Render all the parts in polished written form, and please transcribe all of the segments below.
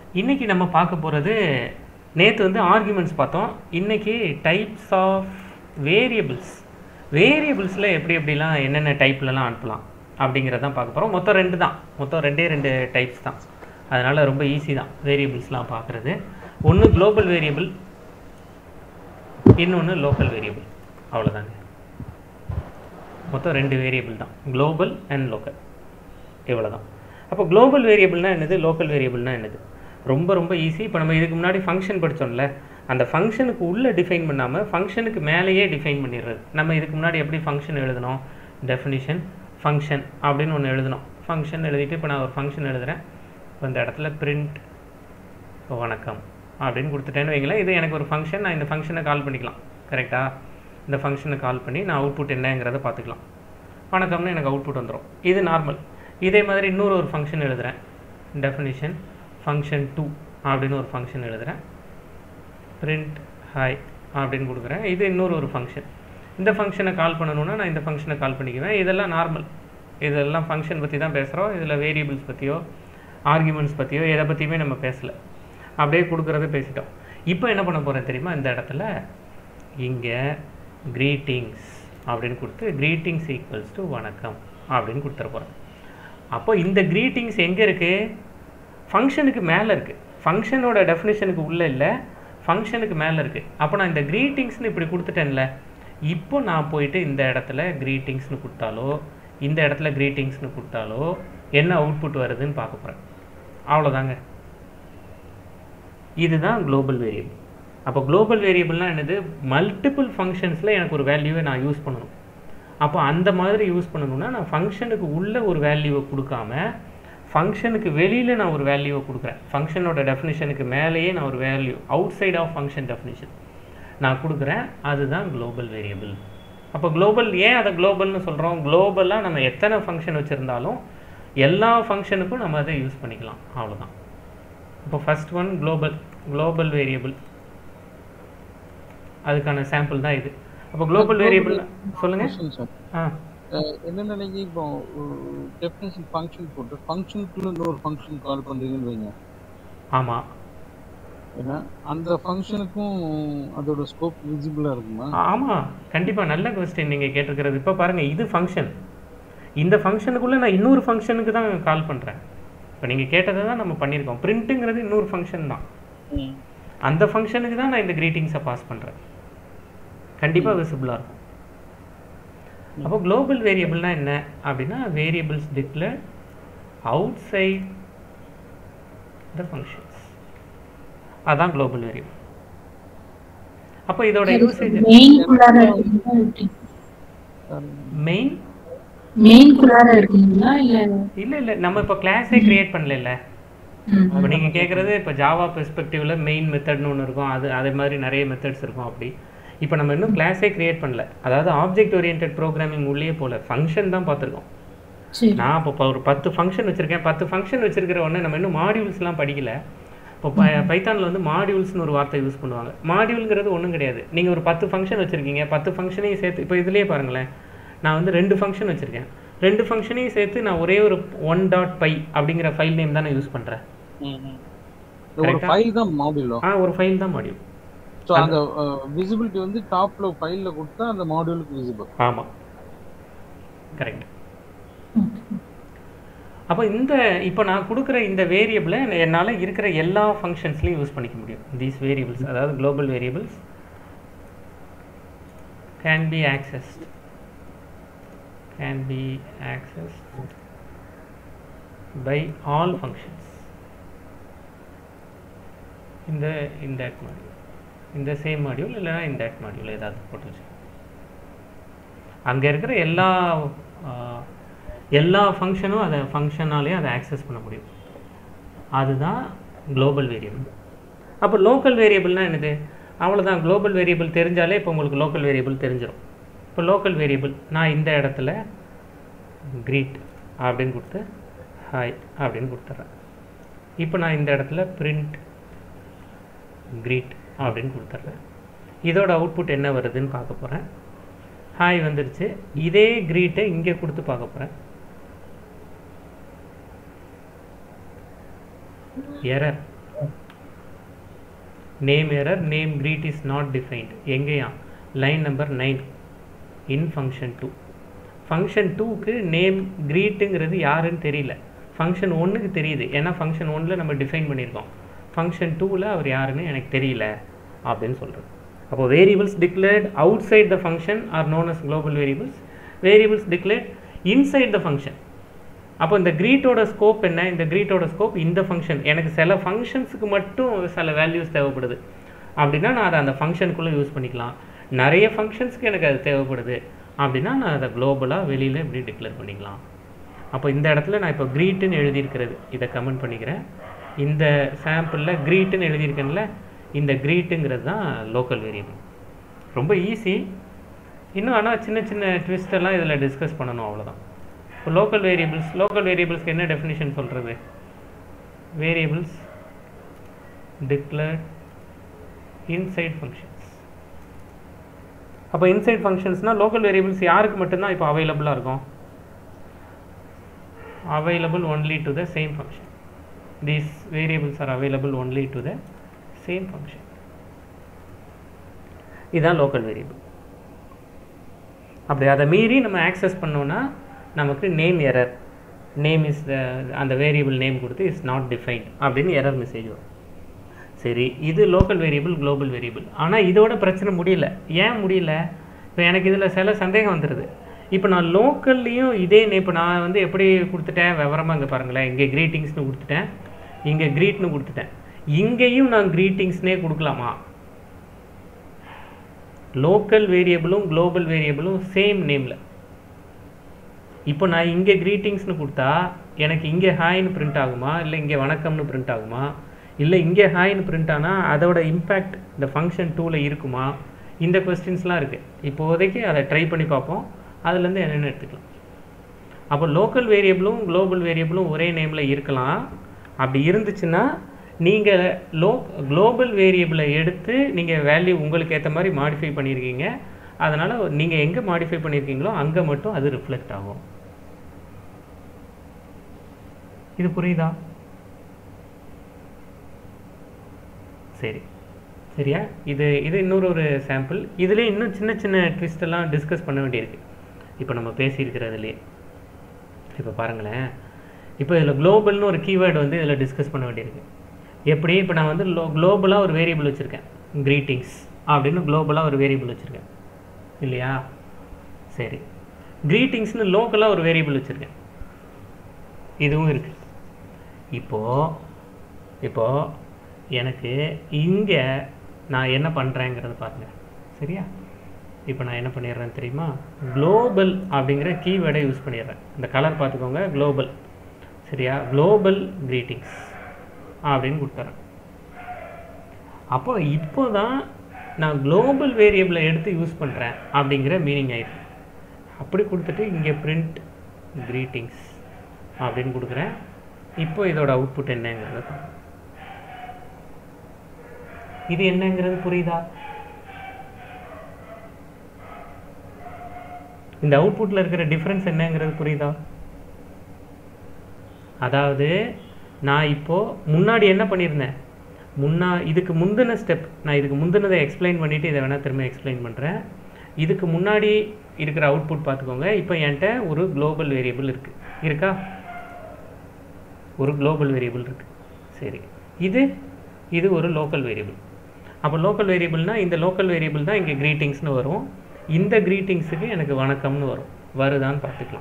இன்னைக்கு நம்ம பார்க்க போகிறது, நேற்று வந்து ஆர்குமெண்ட்ஸ் பார்த்தோம். இன்னைக்கு டைப்ஸ் ஆஃப் வேரியபிள்ஸ். வேரியபிள்ஸில் எப்படி எப்படிலாம் என்னென்ன டைப்லலாம் அனுப்பலாம் அப்படிங்கிறதான் பார்க்க போகிறோம். மொத்தம் ரெண்டு டைப்ஸ் தான். அதனால் ரொம்ப ஈஸி தான் வேரியபிள்ஸ்லாம் பார்க்குறது. ஒன்று குளோபல் வேரியபிள், இன்னொன்று லோக்கல் வேரியபிள். அவ்வளோதாங்க. மொத்தம் 2 வேரியபிள் தான், குளோபல் அண்ட் லோக்கல். இவ்வளோ தான். அப்போ குளோபல் வேரியபிள்னால் என்னது, லோக்கல் வேரியபிள்னால் என்னது? ரொம்ப ரொம்ப ஈஸி. இப்போ நம்ம இதுக்கு முன்னாடி ஃபங்க்ஷன் படித்தோம்ல, அந்த ஃபங்க்ஷனுக்கு உள்ளே டிஃபைன் பண்ணாமல் ஃபங்க்ஷனுக்கு மேலேயே டிஃபைன் பண்ணிடுறது. நம்ம இதுக்கு முன்னாடி எப்படி ஃபங்க்ஷன் எழுதணும், டெஃபினிஷன் ஃபங்க்ஷன் அப்படின்னு ஒன்று எழுதணும். ஃபங்க்ஷன் எழுதிட்டு இப்போ நான் ஒரு ஃபங்க்ஷன் எழுதுகிறேன். இப்போ இந்த இடத்துல பிரிண்ட் வணக்கம் அப்படின்னு கொடுத்துட்டேன்னு வைங்களேன். இது எனக்கு ஒரு ஃபங்க்ஷன். நான் இந்த ஃபங்க்ஷனை கால் பண்ணிக்கலாம். கரெக்டாக? இந்த ஃபங்க்ஷனை கால் பண்ணி நான் அவுட்புட் என்னங்கிறத பார்த்துக்கலாம். வணக்கம்னு எனக்கு அவுட்புட் வந்துடும். இது நார்மல். இதே மாதிரி இன்னொரு ஒரு ஃபங்க்ஷன் எழுதுகிறேன். டெஃபினிஷன் ஃபங்க்ஷன் 2 அப்படின்னு ஒரு ஃபங்க்ஷன் எழுதுகிறேன். பிரிண்ட் ஹாய் அப்படின்னு கொடுக்குறேன். இது இன்னொரு ஒரு ஃபங்க்ஷன். இந்த ஃபங்க்ஷனை கால் பண்ணணுன்னா நான் இந்த ஃபங்க்ஷனை கால் பண்ணிக்குவேன். இதெல்லாம் நார்மல். இதெல்லாம் ஃபங்க்ஷன் பற்றி தான் பேசுகிறோம். இதில் வேரியபிள்ஸ் பற்றியோ ஆர்குமெண்ட்ஸ் பற்றியோ எதை பற்றியுமே நம்ம பேசலை. அப்படியே கொடுக்குறத பேசிட்டோம். இப்போ என்ன பண்ண போகிறேன் தெரியுமா? இந்த இடத்துல இங்கே greetings அப்படின்னு கொடுத்து greetings ஈக்குவல்ஸ் டு வணக்கம் அப்படின்னு கொடுத்துட போகிறேன். அப்போ இந்த greetings எங்கே இருக்குது? ஃபங்க்ஷனுக்கு மேலே இருக்குது. ஃபங்க்ஷனோட டெஃபினிஷனுக்கு உள்ளே இல்லை, ஃபங்க்ஷனுக்கு மேலே இருக்குது. அப்போ நான் இந்த greetingsனு இப்படி கொடுத்துட்டேன்ல, இப்போ நான் போயிட்டு இந்த இடத்துல greetingsனு கொடுத்தாலோ இந்த இடத்துல greetingsனு கொடுத்தாலோ என்ன அவுட்புட் வருதுன்னு பார்க்க போகிறேன். அவ்வளோதாங்க. இதுதான் குளோபல் வேரியபிள். அப்போ குளோபல் வேரியபிள்னால் என்னது? மல்டிபிள் ஃபங்க்ஷன்ஸில் எனக்கு ஒரு வேல்யூவை நான் யூஸ் பண்ணணும். அப்போ அந்த மாதிரி யூஸ் பண்ணணும்னா நான் ஃபங்க்ஷனுக்கு உள்ளே ஒரு வேல்யூவை கொடுக்காம ஃபங்க்ஷனுக்கு வெளியில் நான் ஒரு வேல்யூவை கொடுக்குறேன். ஃபங்க்ஷனோட டெஃபினிஷனுக்கு மேலேயே நான் ஒரு value outside of function definition நான் கொடுக்குறேன். அதுதான் குளோபல் வேரியபிள். அப்போ குளோபல், ஏன் அதை குளோபல்னு சொல்கிறோம்? குளோபலாக நம்ம எத்தனை ஃபங்க்ஷன் வச்சுருந்தாலும் எல்லா ஃபங்க்ஷனுக்கும் நம்ம அதை யூஸ் பண்ணிக்கலாம். அவ்வளோதான். இப்போ ஃபஸ்ட் ஒன் குளோபல் வேரியபிள். அதுக்கான சாம்பிள் தான் இது. அப்போ குளோபல் வேரியபிள் சொல்லுங்கள். என்னென்ன நீங்கள் இப்போ டெஃபினிஷன் ஃபங்க்ஷன் போட்டு ஃபங்க்ஷனுக்குள்ள இன்னொரு ஃபங்க்ஷன் கால் பண்ணுறீங்கன்னு வைங்க. ஆமாம். ஏன்னா அந்த ஃபங்க்ஷனுக்கும் அதோட ஸ்கோப் விசிபிளாக இருக்குமா? ஆமாம், கண்டிப்பாக. நல்ல கொஸ்டின் நீங்கள் கேட்டிருக்கிறது. இப்போ பாருங்கள், இது ஃபங்க்ஷன். இந்த ஃபங்க்ஷனுக்குள்ளே நான் இன்னொரு ஃபங்க்ஷனுக்கு தான் கால் பண்ணுறேன். இப்போ நீங்கள் கேட்டதை தான் நம்ம பண்ணியிருக்கோம். பிரிண்ட்டுங்கிறது இன்னொரு ஃபங்க்ஷன் தான். அந்த ஃபங்க்ஷனுக்கு தான் நான் இந்த கிரீட்டிங்ஸை பாஸ் பண்ணுறேன். கண்டிப்பாக விசிபிளாக இருக்கும். அப்போ குளோபல் வேரியபிள்னால் என்ன அப்படின்னா, variables declared outside the functions. அதான் குளோபல் வேரியபிள். அப்போ இதோட யூசேஜ் இல்லை நம்ம இப்போ கிளாஸே கிரியேட் பண்ணல. இப்போ நீங்கள் கேட்குறது இப்போ ஜாவா பெர்ஸ்பெக்டிவில் மெயின் மெத்தட்னு ஒன்று இருக்கும். அதே மாதிரி நிறைய மெத்தட்ஸ் இருக்கும். அப்படி இப்போ நம்ம இன்னும் கிளாஸே கிரியேட் பண்ணல. அதாவது ஆப்ஜெக்ட் ஓரியன்டட் ப்ரோக்ராமிங் உள்ளே போல ஃபங்க்ஷன் தான் பார்த்துருக்கோம். நான் இப்போ ஒரு 10 ஃபங்க்ஷன் வச்சுருக்கேன். 10 ஃபங்க்ஷன் வச்சுருக்கிற உடனே நம்ம இன்னும் மாடியூல்ஸ்லாம் படிக்கல. இப்போ பைத்தானில் வந்து மாடியூல்ஸ்னு ஒரு வார்த்தை யூஸ் பண்ணுவாங்க. மாடியூல்ங்கிறது ஒன்றும் கிடையாது. நீங்கள் ஒரு 10 ஃபங்க்ஷன் வச்சுருக்கீங்க, 10 ஃபங்க்ஷனையும் சேர்த்து இப்போ இதுலேயே பாருங்களேன், நான் வந்து 2 ஃபங்க்ஷன் வச்சுருக்கேன். 2 ஃபங்க்ஷனையும் சேர்த்து நான் ஒரே ஒரு 1.py அப்படிங்கிற ஃபைல் நேம் தான் நான் யூஸ் பண்ணுறேன். ஒரு ஃபைல் தான் மாடியூல். ஒரு ஃபைல் தான் மாடியூல். ஸோ அந்த விசிபிலிட்டி வந்து டாப்ல ஃபைலில் கொடுத்தா அந்த மாடியூலுக்கு விசிபிள். ஆமாம், கரெக்ட். அப்போ இப்போ நான் கொடுக்குற இந்த வேரியபிளை என்னால் இருக்கிற எல்லா ஃபங்க்ஷன்ஸ்லையும் யூஸ் பண்ணிக்க முடியும். தீஸ் வேரியபிள்ஸ், அதாவது global variables, can be accessed by all functions இந்த that module, இந்த சேம் மாடியூல் இல்லைனா இந்த that மாடியூல் ஏதாவது போட்டு வச்சு அங்கே இருக்கிற எல்லா ஃபங்க்ஷனும் அதை ஃபங்க்ஷனாலே அதை ஆக்சஸ் பண்ண முடியும். அதுதான் குளோபல் வேரியபிள். அப்போ லோக்கல் வேரியபிள்னால் என்னது? அவ்வளோதான். குளோபல் வேரியபிள் தெரிஞ்சாலே இப்போ உங்களுக்கு லோக்கல் வேரியபிள் தெரிஞ்சிடும். இப்போ லோக்கல் வேரியபிள் நான் இந்த இடத்துல greet அப்படின்னு கொடுத்து ஹாய் அப்படின்னு கொடுத்துட்றேன். இப்போ நான் இந்த இடத்துல பிரிண்ட் greet அப்படின்னு கொடுத்துட்றேன். இதோட அவுட்புட் என்ன வருதுன்னு பார்க்க போகிறேன். ஹாய் வந்துருச்சு. இதே greet-ஐ இங்கே கொடுத்து பார்க்க போகிறேன். Error name error name greet is not defined. எங்கேயா? Line number 9 in function 2. Function 2க்கு நேம் greetங்கிறது யாருன்னு தெரியல. ஃபங்க்ஷன் 1க்கு தெரியுது, ஏன்னா ஃபங்க்ஷன் 1ல் நம்ம டிஃபைன் பண்ணியிருக்கோம். ஃபங்க்ஷன் 2ல் அவர் யாருன்னு எனக்கு தெரியல அப்படின்னு சொல்கிறது. அப்போ variables declared outside the function are known as global variables. Variables declared inside the function. அப்போ இந்த greetஓட ஸ்கோப் என்ன? இந்த greetஓட ஸ்கோப் இந்த ஃபங்க்ஷன். எனக்கு சில ஃபங்க்ஷன்ஸுக்கு மட்டும் சில வேல்யூஸ் தேவைப்படுது அப்படின்னா நான் அதை அந்த ஃபங்க்ஷனுக்குள்ளே யூஸ் பண்ணிக்கலாம். நிறைய ஃபங்க்ஷன்ஸ்க்கு எனக்கு அது தேவைப்படுது அப்படின்னா நான் அதை குளோபலாக வெளியில் இப்படி டிக்ளேர் பண்ணிக்கலாம். அப்போ இந்த இடத்துல நான் இப்போ greetன்னு எழுதியிருக்கிறது இதை கமெண்ட் பண்ணிக்கிறேன். இந்த சாம்பிளில் greetன்னு எழுதியிருக்கேன்ல, இந்த greetங்கிறது தான் லோக்கல் வேரியபிள். ரொம்ப ஈஸி. இன்னும் ஆனால் சின்ன சின்ன ட்விஸ்டெல்லாம் இதில் டிஸ்கஸ் பண்ணணும், அவ்வளோதான். இப்போ லோக்கல் வேரியபிள்ஸ்க்கு என்ன டெஃபினிஷன் சொல்கிறது? Variables declared inside functions. அப்போ இன்சைட் ஃபங்க்ஷன்ஸ்னால் லோக்கல் வேரியபிள்ஸ் யாருக்கு மட்டும்தான் இப்போ அவைலபிளாக இருக்கும்? available only to the same function. These variables are available only to the same function. இதுதான் லோக்கல் வேரியபிள். அப்படி அதை மீறி நம்ம ஆக்சஸ் பண்ணோன்னா நமக்கு நேம் எரர், நேம் இஸ் அந்த வேரியபிள் நேம் கொடுத்து இஸ் நாட் டிஃபைன்ட் அப்படின்னு எரர் மெசேஜ் வரும். சரி, இது லோக்கல் வேரியபிள், குளோபல் வேரியபிள். ஆனால் இதோட பிரச்சனை முடியல. ஏன் முடியல? இப்போ எனக்கு இதில் சில சந்தேகம் வந்துடுது. இப்போ நான் லோக்கல்லையும் இதே இப்போ நான் வந்து எப்படி கொடுத்துட்டேன் விவரமாக இங்கே பாருங்களேன். இங்கே க்ரீட்டிங்ஸ்னு கொடுத்துட்டேன், இங்கே க்ரீட்னு கொடுத்துட்டேன். இங்கேயும் நான் க்ரீட்டிங்ஸ்னே கொடுக்கலாமா? லோக்கல் வேரியபிளும் குளோபல் வேரியபிளும் சேம் நேமில். இப்போ நான் இங்கே க்ரீட்டிங்ஸ்னு கொடுத்தா எனக்கு இங்கே ஹாய்னு பிரிண்ட் ஆகுமா, இல்லை இங்கே வணக்கம்னு பிரிண்ட் ஆகுமா, இல்லை இங்கே ஹாய்னு பிரிண்ட் ஆனால் அதோட இம்பேக்ட் இந்த ஃபங்க்ஷன் 2ல் இருக்குமா? இந்த கொஸ்டின்ஸ்லாம் இருக்குது. இப்போதைக்கு அதை ட்ரை பண்ணி பார்ப்போம், அதுலேருந்து என்னென்னு எடுத்துக்கலாம். அப்போ லோக்கல் வேரியபிளும் குளோபல் வேரியபிளும் ஒரே நேமில் இருக்கலாம். அப்படி இருந்துச்சுன்னா நீங்கள் குளோபல் வேரியபிளை எடுத்து நீங்கள் வேல்யூ உங்களுக்கு ஏற்ற மாதிரி மாடிஃபை பண்ணியிருக்கீங்க. அதனால் நீங்கள் எங்கே மாடிஃபை பண்ணியிருக்கீங்களோ அங்கே மட்டும் அது ரிஃப்ளெக்ட் ஆகும். இது புரியுதா? சரி, சரியா? இது இன்னொரு ஒரு சாம்பிள். இதில் இன்னும் சின்ன சின்ன ட்விஸ்டெல்லாம் டிஸ்கஸ் பண்ண வேண்டியிருக்கு இப்போ நம்ம பேசியிருக்கிறதுலே. இப்போ பாருங்களேன், இப்போ இதில் குளோபல்னு ஒரு கீவேர்டு வந்து இதில் டிஸ்கஸ் பண்ண வேண்டியிருக்கு. எப்படி? இப்போ நான் வந்து குளோபலாக ஒரு வேரியபிள் வச்சுருக்கேன், க்ரீட்டிங்ஸ் அப்படின்னு குளோபலாக ஒரு வேரியபிள் வச்சுருக்கேன் இல்லையா? சரி, க்ரீட்டிங்ஸ்னு லோக்கலாக ஒரு வேரியபிள் வச்சுருக்கேன், இதுவும் இருக்குது. இப்போது எனக்கு இங்கே நான் என்ன பண்ணுறேங்கிறது பாருங்கள், சரியா? இப்போ நான் என்ன பண்ணிடுறேன் தெரியுமா? குளோபல் அப்படிங்கிற கீவேர்டை யூஸ் பண்ணிடுறேன். இந்த கலர் பார்த்துக்கோங்க, குளோபல், சரியா? குளோபல் க்ரீட்டிங்ஸ் அப்படின்னு கொடுத்துறேன். இப்போ தான் நான் குளோபல் வேரியபிளை எடுத்து யூஸ் பண்ணுறேன் அப்படிங்கிற மீனிங் ஆயிடுச்சு. அப்படி கொடுத்துட்டு இங்கே பிரிண்ட் க்ரீட்டிங்ஸ் அப்படின்னு கொடுக்குறேன். இப்போ இதோட அவுட்புட் என்னங்கிறது பாருங்க. இது என்னங்கிறது புரியுதா? இந்த அவுட்புட்டில் இருக்கிற டிஃப்ரென்ஸ் என்னங்கிறது புரியுதா? அதாவது நான் இப்போது முன்னாடி என்ன பண்ணியிருந்தேன், இதுக்கு முந்தின ஸ்டெப், நான் இதுக்கு முந்தினதை எக்ஸ்பிளைன் பண்ணிவிட்டு இதை வேணால் திரும்ப எக்ஸ்பிளைன் பண்ணுறேன். இதுக்கு முன்னாடி இருக்கிற அவுட்புட் பார்த்துக்கோங்க. இப்போ என்கிட்ட ஒரு குளோபல் வேரியபிள் இருக்கா? ஒரு குளோபல் வேரியபிள் இருக்குது. சரி, இது ஒரு லோக்கல் வேரியபிள். அப்போ லோக்கல் வேரியபிள்னால் இந்த லோக்கல் வேரியபிள் தான் இங்கே க்ரீட்டிங்ஸ்னு வரும். இந்த க்ரீட்டிங்ஸுக்கு எனக்கு வணக்கம்னு வருதான்னு பார்த்துக்கலாம்.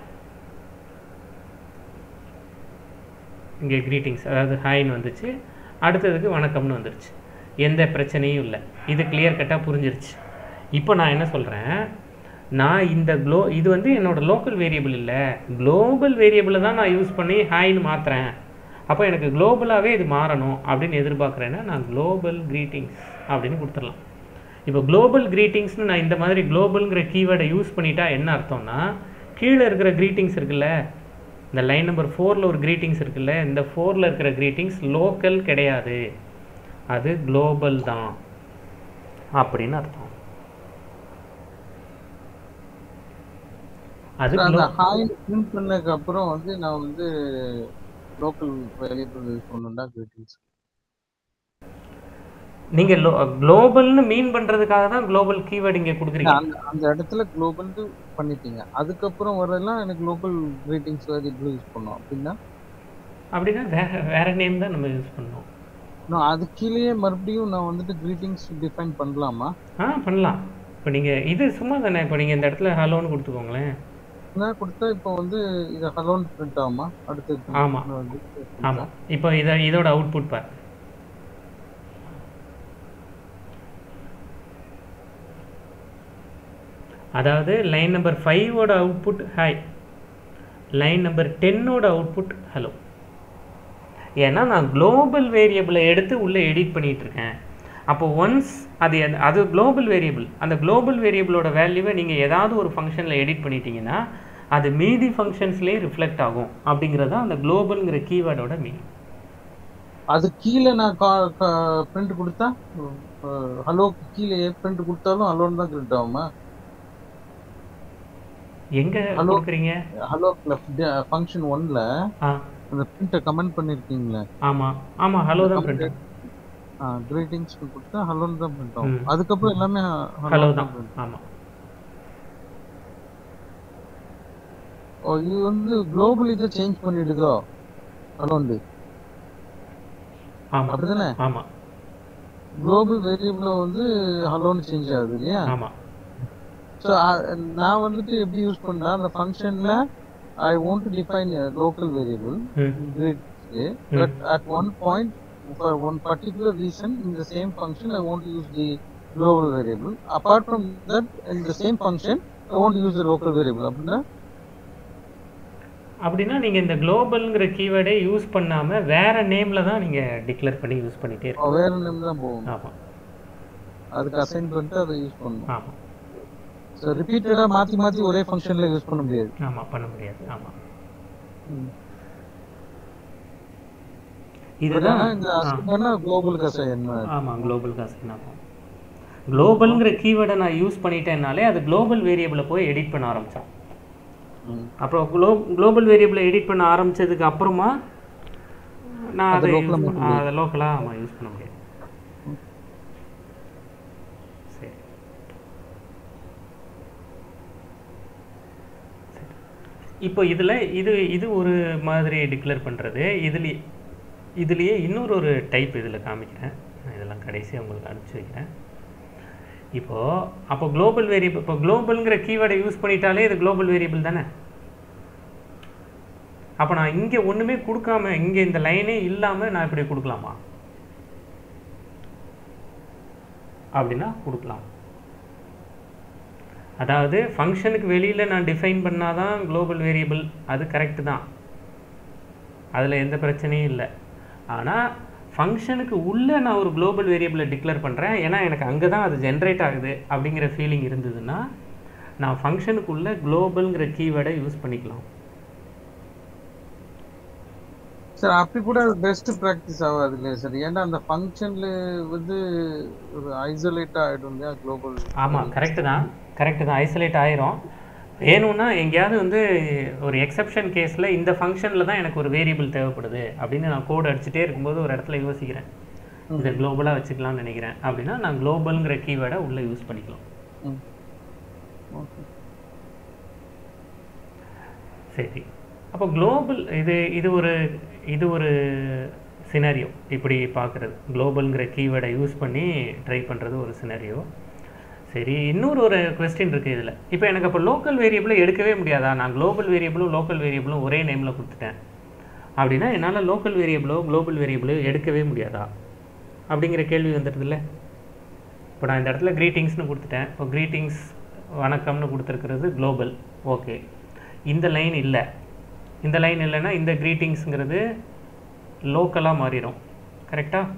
இங்கே க்ரீட்டிங்ஸ் அதாவது ஹாய்னு வந்துச்சு, அடுத்ததுக்கு வணக்கம்னு வந்துருச்சு, எந்த பிரச்சனையும் இல்லை. இது கிளியர் கட்டாக புரிஞ்சிருச்சு. இப்போ நான் என்ன சொல்கிறேன், நான் இந்த இது வந்து என்னோடய லோக்கல் வேரியபிள் இல்லை, குளோபல் வேரியபிளை தான் நான் யூஸ் பண்ணி ஹாய்னு மாற்றுறேன். அப்போ எனக்கு குளோபலாகவே இது மாறணும் அப்படின்னு எதிர்பார்க்குறேன்னா நான் குளோபல் க்ரீட்டிங்ஸ் அப்படின்னு கொடுத்துடலாம். இப்போ குளோபல் க்ரீட்டிங்ஸ்னு நான் இந்த மாதிரி குளோபல்ங்கிற கீவேர்டை யூஸ் பண்ணிட்டா என்ன அர்த்தம்னா, கீழே இருக்கிற க்ரீட்டிங்ஸ் இருக்குல்ல, இந்த லைன் நம்பர் 4ல் ஒரு க்ரீட்டிங்ஸ் இருக்குல்ல, இந்த 4ல் இருக்கிற க்ரீட்டிங்ஸ் லோக்கல் கிடையாது, அது குளோபல் தான் அப்படின்னு அர்த்தம். அது பிரிண்ட் பண்ணதுக்கு அப்புறம் வந்து நான் வந்து லோக்கல் வேரியபிள் யூஸ் பண்ணனும்னா க்ரீட்டிங்ஸ். நீங்கள் குளோபல்னு மீன் பண்ணுறதுக்காக தான் குளோபல் கீவேர்டு இங்கே கொடுக்குறீங்க. அந்த இடத்துல குளோபல் பண்ணிட்டீங்க, அதுக்கப்புறம் வரலாம் எனக்கு குளோபல் கிரீட்டிங்ஸ் வேரியபிள் யூஸ் பண்ணோம் அப்படின்னா வேற நேம் தான் நம்ம யூஸ் பண்ணோம். நான் அது கீழேயே மறுபடியும் நான் வந்துட்டு கிரீட்டிங்ஸ் டிஃபைன் பண்ணலாமா? பண்ணலாம். இப்போ நீங்கள் இது சும்மா தானே, இப்போ நீங்கள் இந்த இடத்துல ஹலோன்னு கொடுத்துக்கோங்களேன். நான் கொடுத்தா இப்போ வந்து இதை ஹலோன்னு பிரிண்ட் ஆகுமா அடுத்து? ஆமாம் ஆமாம். இப்போ இதோட அவுட்புட் பாரு. அதாவது லைன் நம்பர் 5ஓட அவுட்புட் ஹாய், லைன் நம்பர் 10ஓட அவுட்புட் ஹலோ. ஏன்னா நான் குளோபல் வேரியபிளை எடுத்து உள்ளே எடிட் பண்ணிகிட்ருக்கேன். அப்போ ஒன்ஸ் அது குளோபல் வேரியபிள், அந்த குளோபல் வேரியபிளோட வேல்யூவை நீங்கள் ஏதாவது ஒரு ஃபங்க்ஷனில் எடிட் பண்ணிட்டீங்கன்னா அது மீதி ஃபங்க்ஷன்ஸ்லேயே ரிஃப்ளெக்ட் ஆகும். அப்படிங்கிறது தான் அந்த குளோபல்ங்கிற கீவேர்டோட மீனிங். அது கீழே நான் பிரிண்ட் கொடுத்தா ஹலோ கீழே பிரிண்ட் கொடுத்தாலும் ஹலோன்னு தான் பிரிண்ட் ஆகுமா? எங்க கொடுக்குறீங்க? ஹலோ ஃபங்க்ஷன் 1ல அந்த பிரிண்ட கமெண்ட் பண்ணிருக்கீங்களா? ஆமா ஆமா, ஹலோ தான் பிரிண்ட். கிரீட்டிங்ஸ் கொடுத்தா ஹலோன்னு தான் பிரிண்ட் ஆகும். அதுக்கப்புறம் எல்லாமே ஹலோ தான். ஆமா. ஓ, இது வந்து குளோபல் இதை சேஞ்ச் பண்ணிடுதோ ஹலோன்னு? ஆமா அப்படிதானே? ஆமா, குளோபல் வேரியபிள் வந்து ஹலோன்னு சேஞ்ச் ஆகுது இல்லையா? ஆமா. ஸோ நான் வந்துட்டு எப்படி யூஸ் பண்ணா, அந்த ஃபங்க்ஷன்ல I want to define a local variable grid A, but at one point for one particular reason in the same function I want to use the global variable. Apart from that, in the same function I want to use the local variable. அப்படின்னா நீங்கள் இந்த குளோபல்ங்கிற கீவேர்டை use பண்ணாமல் வேற நேமில் தான் நீங்கள் declare பண்ணி use பண்ணிகிட்டே இருக்கோம். வேற நேம் தான் போகும். ஆமாம், அதுக்கு அசைன் பண்ணிட்டு அதை யூஸ் பண்ணணும். ஆமாம். ஸோ ரிப்பீட்டடாக மாற்றி ஒரே ஃபங்க்ஷனில் யூஸ் பண்ண முடியாது. ஆமாம், பண்ண முடியாது. ஆமாம், இதுதான் இந்த அசைன் குளோபலுக்கு அசைன். ஆமாம், குளோபலுக்கு அசைன் ஆகும். குளோபல்ங்கிற கீவேர்டை நான் யூஸ் பண்ணிட்டேன்னாலே அது குளோபல் வேரியபிளை போய் எடிட் பண்ண ஆரம்பித்தோம். அப்புறம் குளோபல் வேரியபிளை எடிட் பண்ண ஆரம்பித்ததுக்கு அப்புறமா நான் அதை லோக்கலாக ஆமாம் யூஸ் பண்ண முடியாது. சரி, இப்போ இதில் இது ஒரு மாதிரி டிக்ளேர் பண்ணுறது. இதுலேயே இன்னொரு டைப் இதில் காமிக்கிறேன். இதெல்லாம் கடைசியாக உங்களுக்கு அனுப்பிச்சி வைக்கிறேன். அப்போ குளோபல் வேரியபிள், இப்போ குளோபல்ங்கிற கீவேர்டை யூஸ் பண்ணிட்டாலே இது குளோபல் வேரியபிள் தானே. அப்போ நான் இங்கே ஒன்றுமே கொடுக்காம, இங்கே இந்த லைனே இல்லாமல் நான் இப்படி கொடுக்கலாமா? அப்படின்னா கொடுக்கலாம். அதாவது ஃபங்க்ஷனுக்கு வெளியில் நான் டிஃபைன் பண்ணாதான் குளோபல் வேரியபிள், அது கரெக்டு தான், அதில் எந்த பிரச்சனையும் இல்லை. ஆனால் ஃபங்க்ஷனுக்கு உள்ளே நான் ஒரு குளோபல் வேரியபிளை டிக்ளேர் பண்ணுறேன், ஏன்னா எனக்கு அங்கே தான் அது ஜென்ரேட் ஆகுது அப்படிங்கிற ஃபீலிங் இருந்ததுன்னா நான் ஃபங்க்ஷனுக்குள்ளே குளோபல்ங்கிற கீவேர்டை யூஸ் பண்ணிக்கலாம். சார் அப்படி கூட பெஸ்ட் ப்ராக்டிஸ் ஆகாது இல்லையா சார்? ஏன்னா அந்த ஃபங்க்ஷனில் வந்து ஒரு ஐசோலேட்டாக ஆகிடும் இல்லையா குளோபல்? ஆமாம், கரெக்டு தான், ஐசோலேட் ஆயிரும். வேணும்னா எங்கேயாவது வந்து ஒரு எக்ஸப்ஷன் கேஸில் இந்த ஃபங்க்ஷனில் தான் எனக்கு ஒரு வேரியபிள் தேவைப்படுது அப்படின்னு நான் கோட் அடிச்சுட்டே இருக்கும்போது ஒரு இடத்துல யோசிக்கிறேன், இதை குளோபலாக வச்சுக்கலாம்னு நினைக்கிறேன் அப்படின்னா நான் குளோபல்ங்கிற கீவேர்டை உள்ளே யூஸ் பண்ணிக்கலாம். சரி, அப்போ குளோபல் இது ஒரு சினாரியோ. இப்படி பார்க்குறது, குளோபல்ங்கிற கீவேர்டை யூஸ் பண்ணி ட்ரை பண்ணுறது ஒரு சினாரியோ. சரி, இன்னொரு கொஸ்டின் இருக்குது இதில். இப்போ எனக்கு அப்போ லோக்கல் வேரியபிளை எடுக்கவே முடியாதா? நான் குளோபல் வேரியபிளும் லோக்கல் வேரியபிளும் ஒரே நேமில் கொடுத்துட்டேன் அப்படின்னா என்னால் லோக்கல் வேரியபிளோ குளோபல் வேரியபிளோ எடுக்கவே முடியாதா அப்படிங்கிற கேள்வி வந்துடுதுல்ல. இப்போ நான் இந்த இடத்துல க்ரீட்டிங்ஸ்னு கொடுத்துட்டேன். இப்போ க்ரீட்டிங்ஸ் வணக்கம்னு கொடுத்துருக்கிறது குளோபல். ஓகே, இந்த லைன் இல்லைன்னா இந்த க்ரீட்டிங்ஸுங்கிறது லோக்கலாக மாறிடும். கரெக்டாக?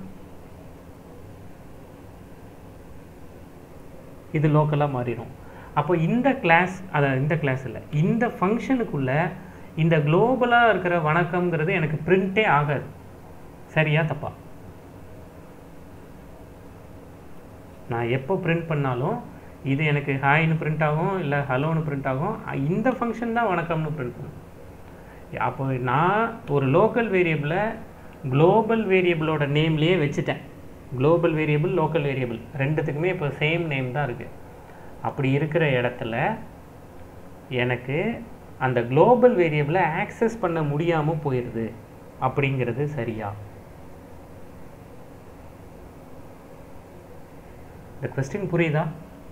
இது லோக்கலாக மாறிடும். அப்போ இந்த கிளாஸ் இல்லை, இந்த ஃபங்க்ஷனுக்குள்ளே இந்த குளோபலாக இருக்கிற வணக்கம்ங்கிறது எனக்கு பிரிண்ட்டே ஆகாது. சரியா தப்பா? நான் எப்போ பிரிண்ட் பண்ணாலும் இது எனக்கு ஹாய்னு பிரிண்ட் ஆகும், இல்லை ஹலோன்னு பிரிண்ட் ஆகும். இந்த ஃபங்க்ஷன் தான் வணக்கம்னு பிரிண்ட் பண்ணும். அப்போ நான் ஒரு லோக்கல் வேரியபிளை குளோபல் வேரியபிளோட நேம்லேயே வச்சுட்டேன். குளோபல் வேரியபிள் லோக்கல் வேரியபிள் ரெண்டுத்துக்குமே இப்போ சேம் நேம் தான் இருக்குது. அப்படி இருக்கிற இடத்துல எனக்கு அந்த குளோபல் வேரியபிளை ஆக்சஸ் பண்ண முடியாமல் போயிடுது அப்படிங்கிறது சரியா? இந்த கொஸ்டின் புரியுதா?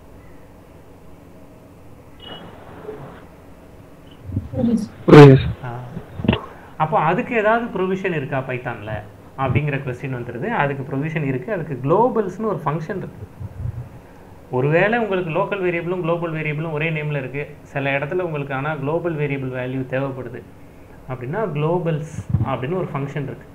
அப்போ அதுக்கு ஏதாவது ப்ரொவிஷன் இருக்கா பைத்தானில் அப்படிங்கிற கொஸ்டின் வந்துடுது. அதுக்கு ப்ரொவிஷன் இருக்குது. அதுக்கு குளோபல்ஸ்னு ஒரு ஃபங்க்ஷன் இருக்குது. ஒருவேளை உங்களுக்கு லோக்கல் வேரியபிளும் குளோபல் வேரியபிளும் ஒரே நேமில் இருக்குது, சில இடத்துல உங்களுக்கு ஆனால் குளோபல் வேரியபிள் வேல்யூ தேவைப்படுது அப்படின்னா குளோபல்ஸ் அப்படின்னு ஒரு ஃபங்க்ஷன் இருக்குது.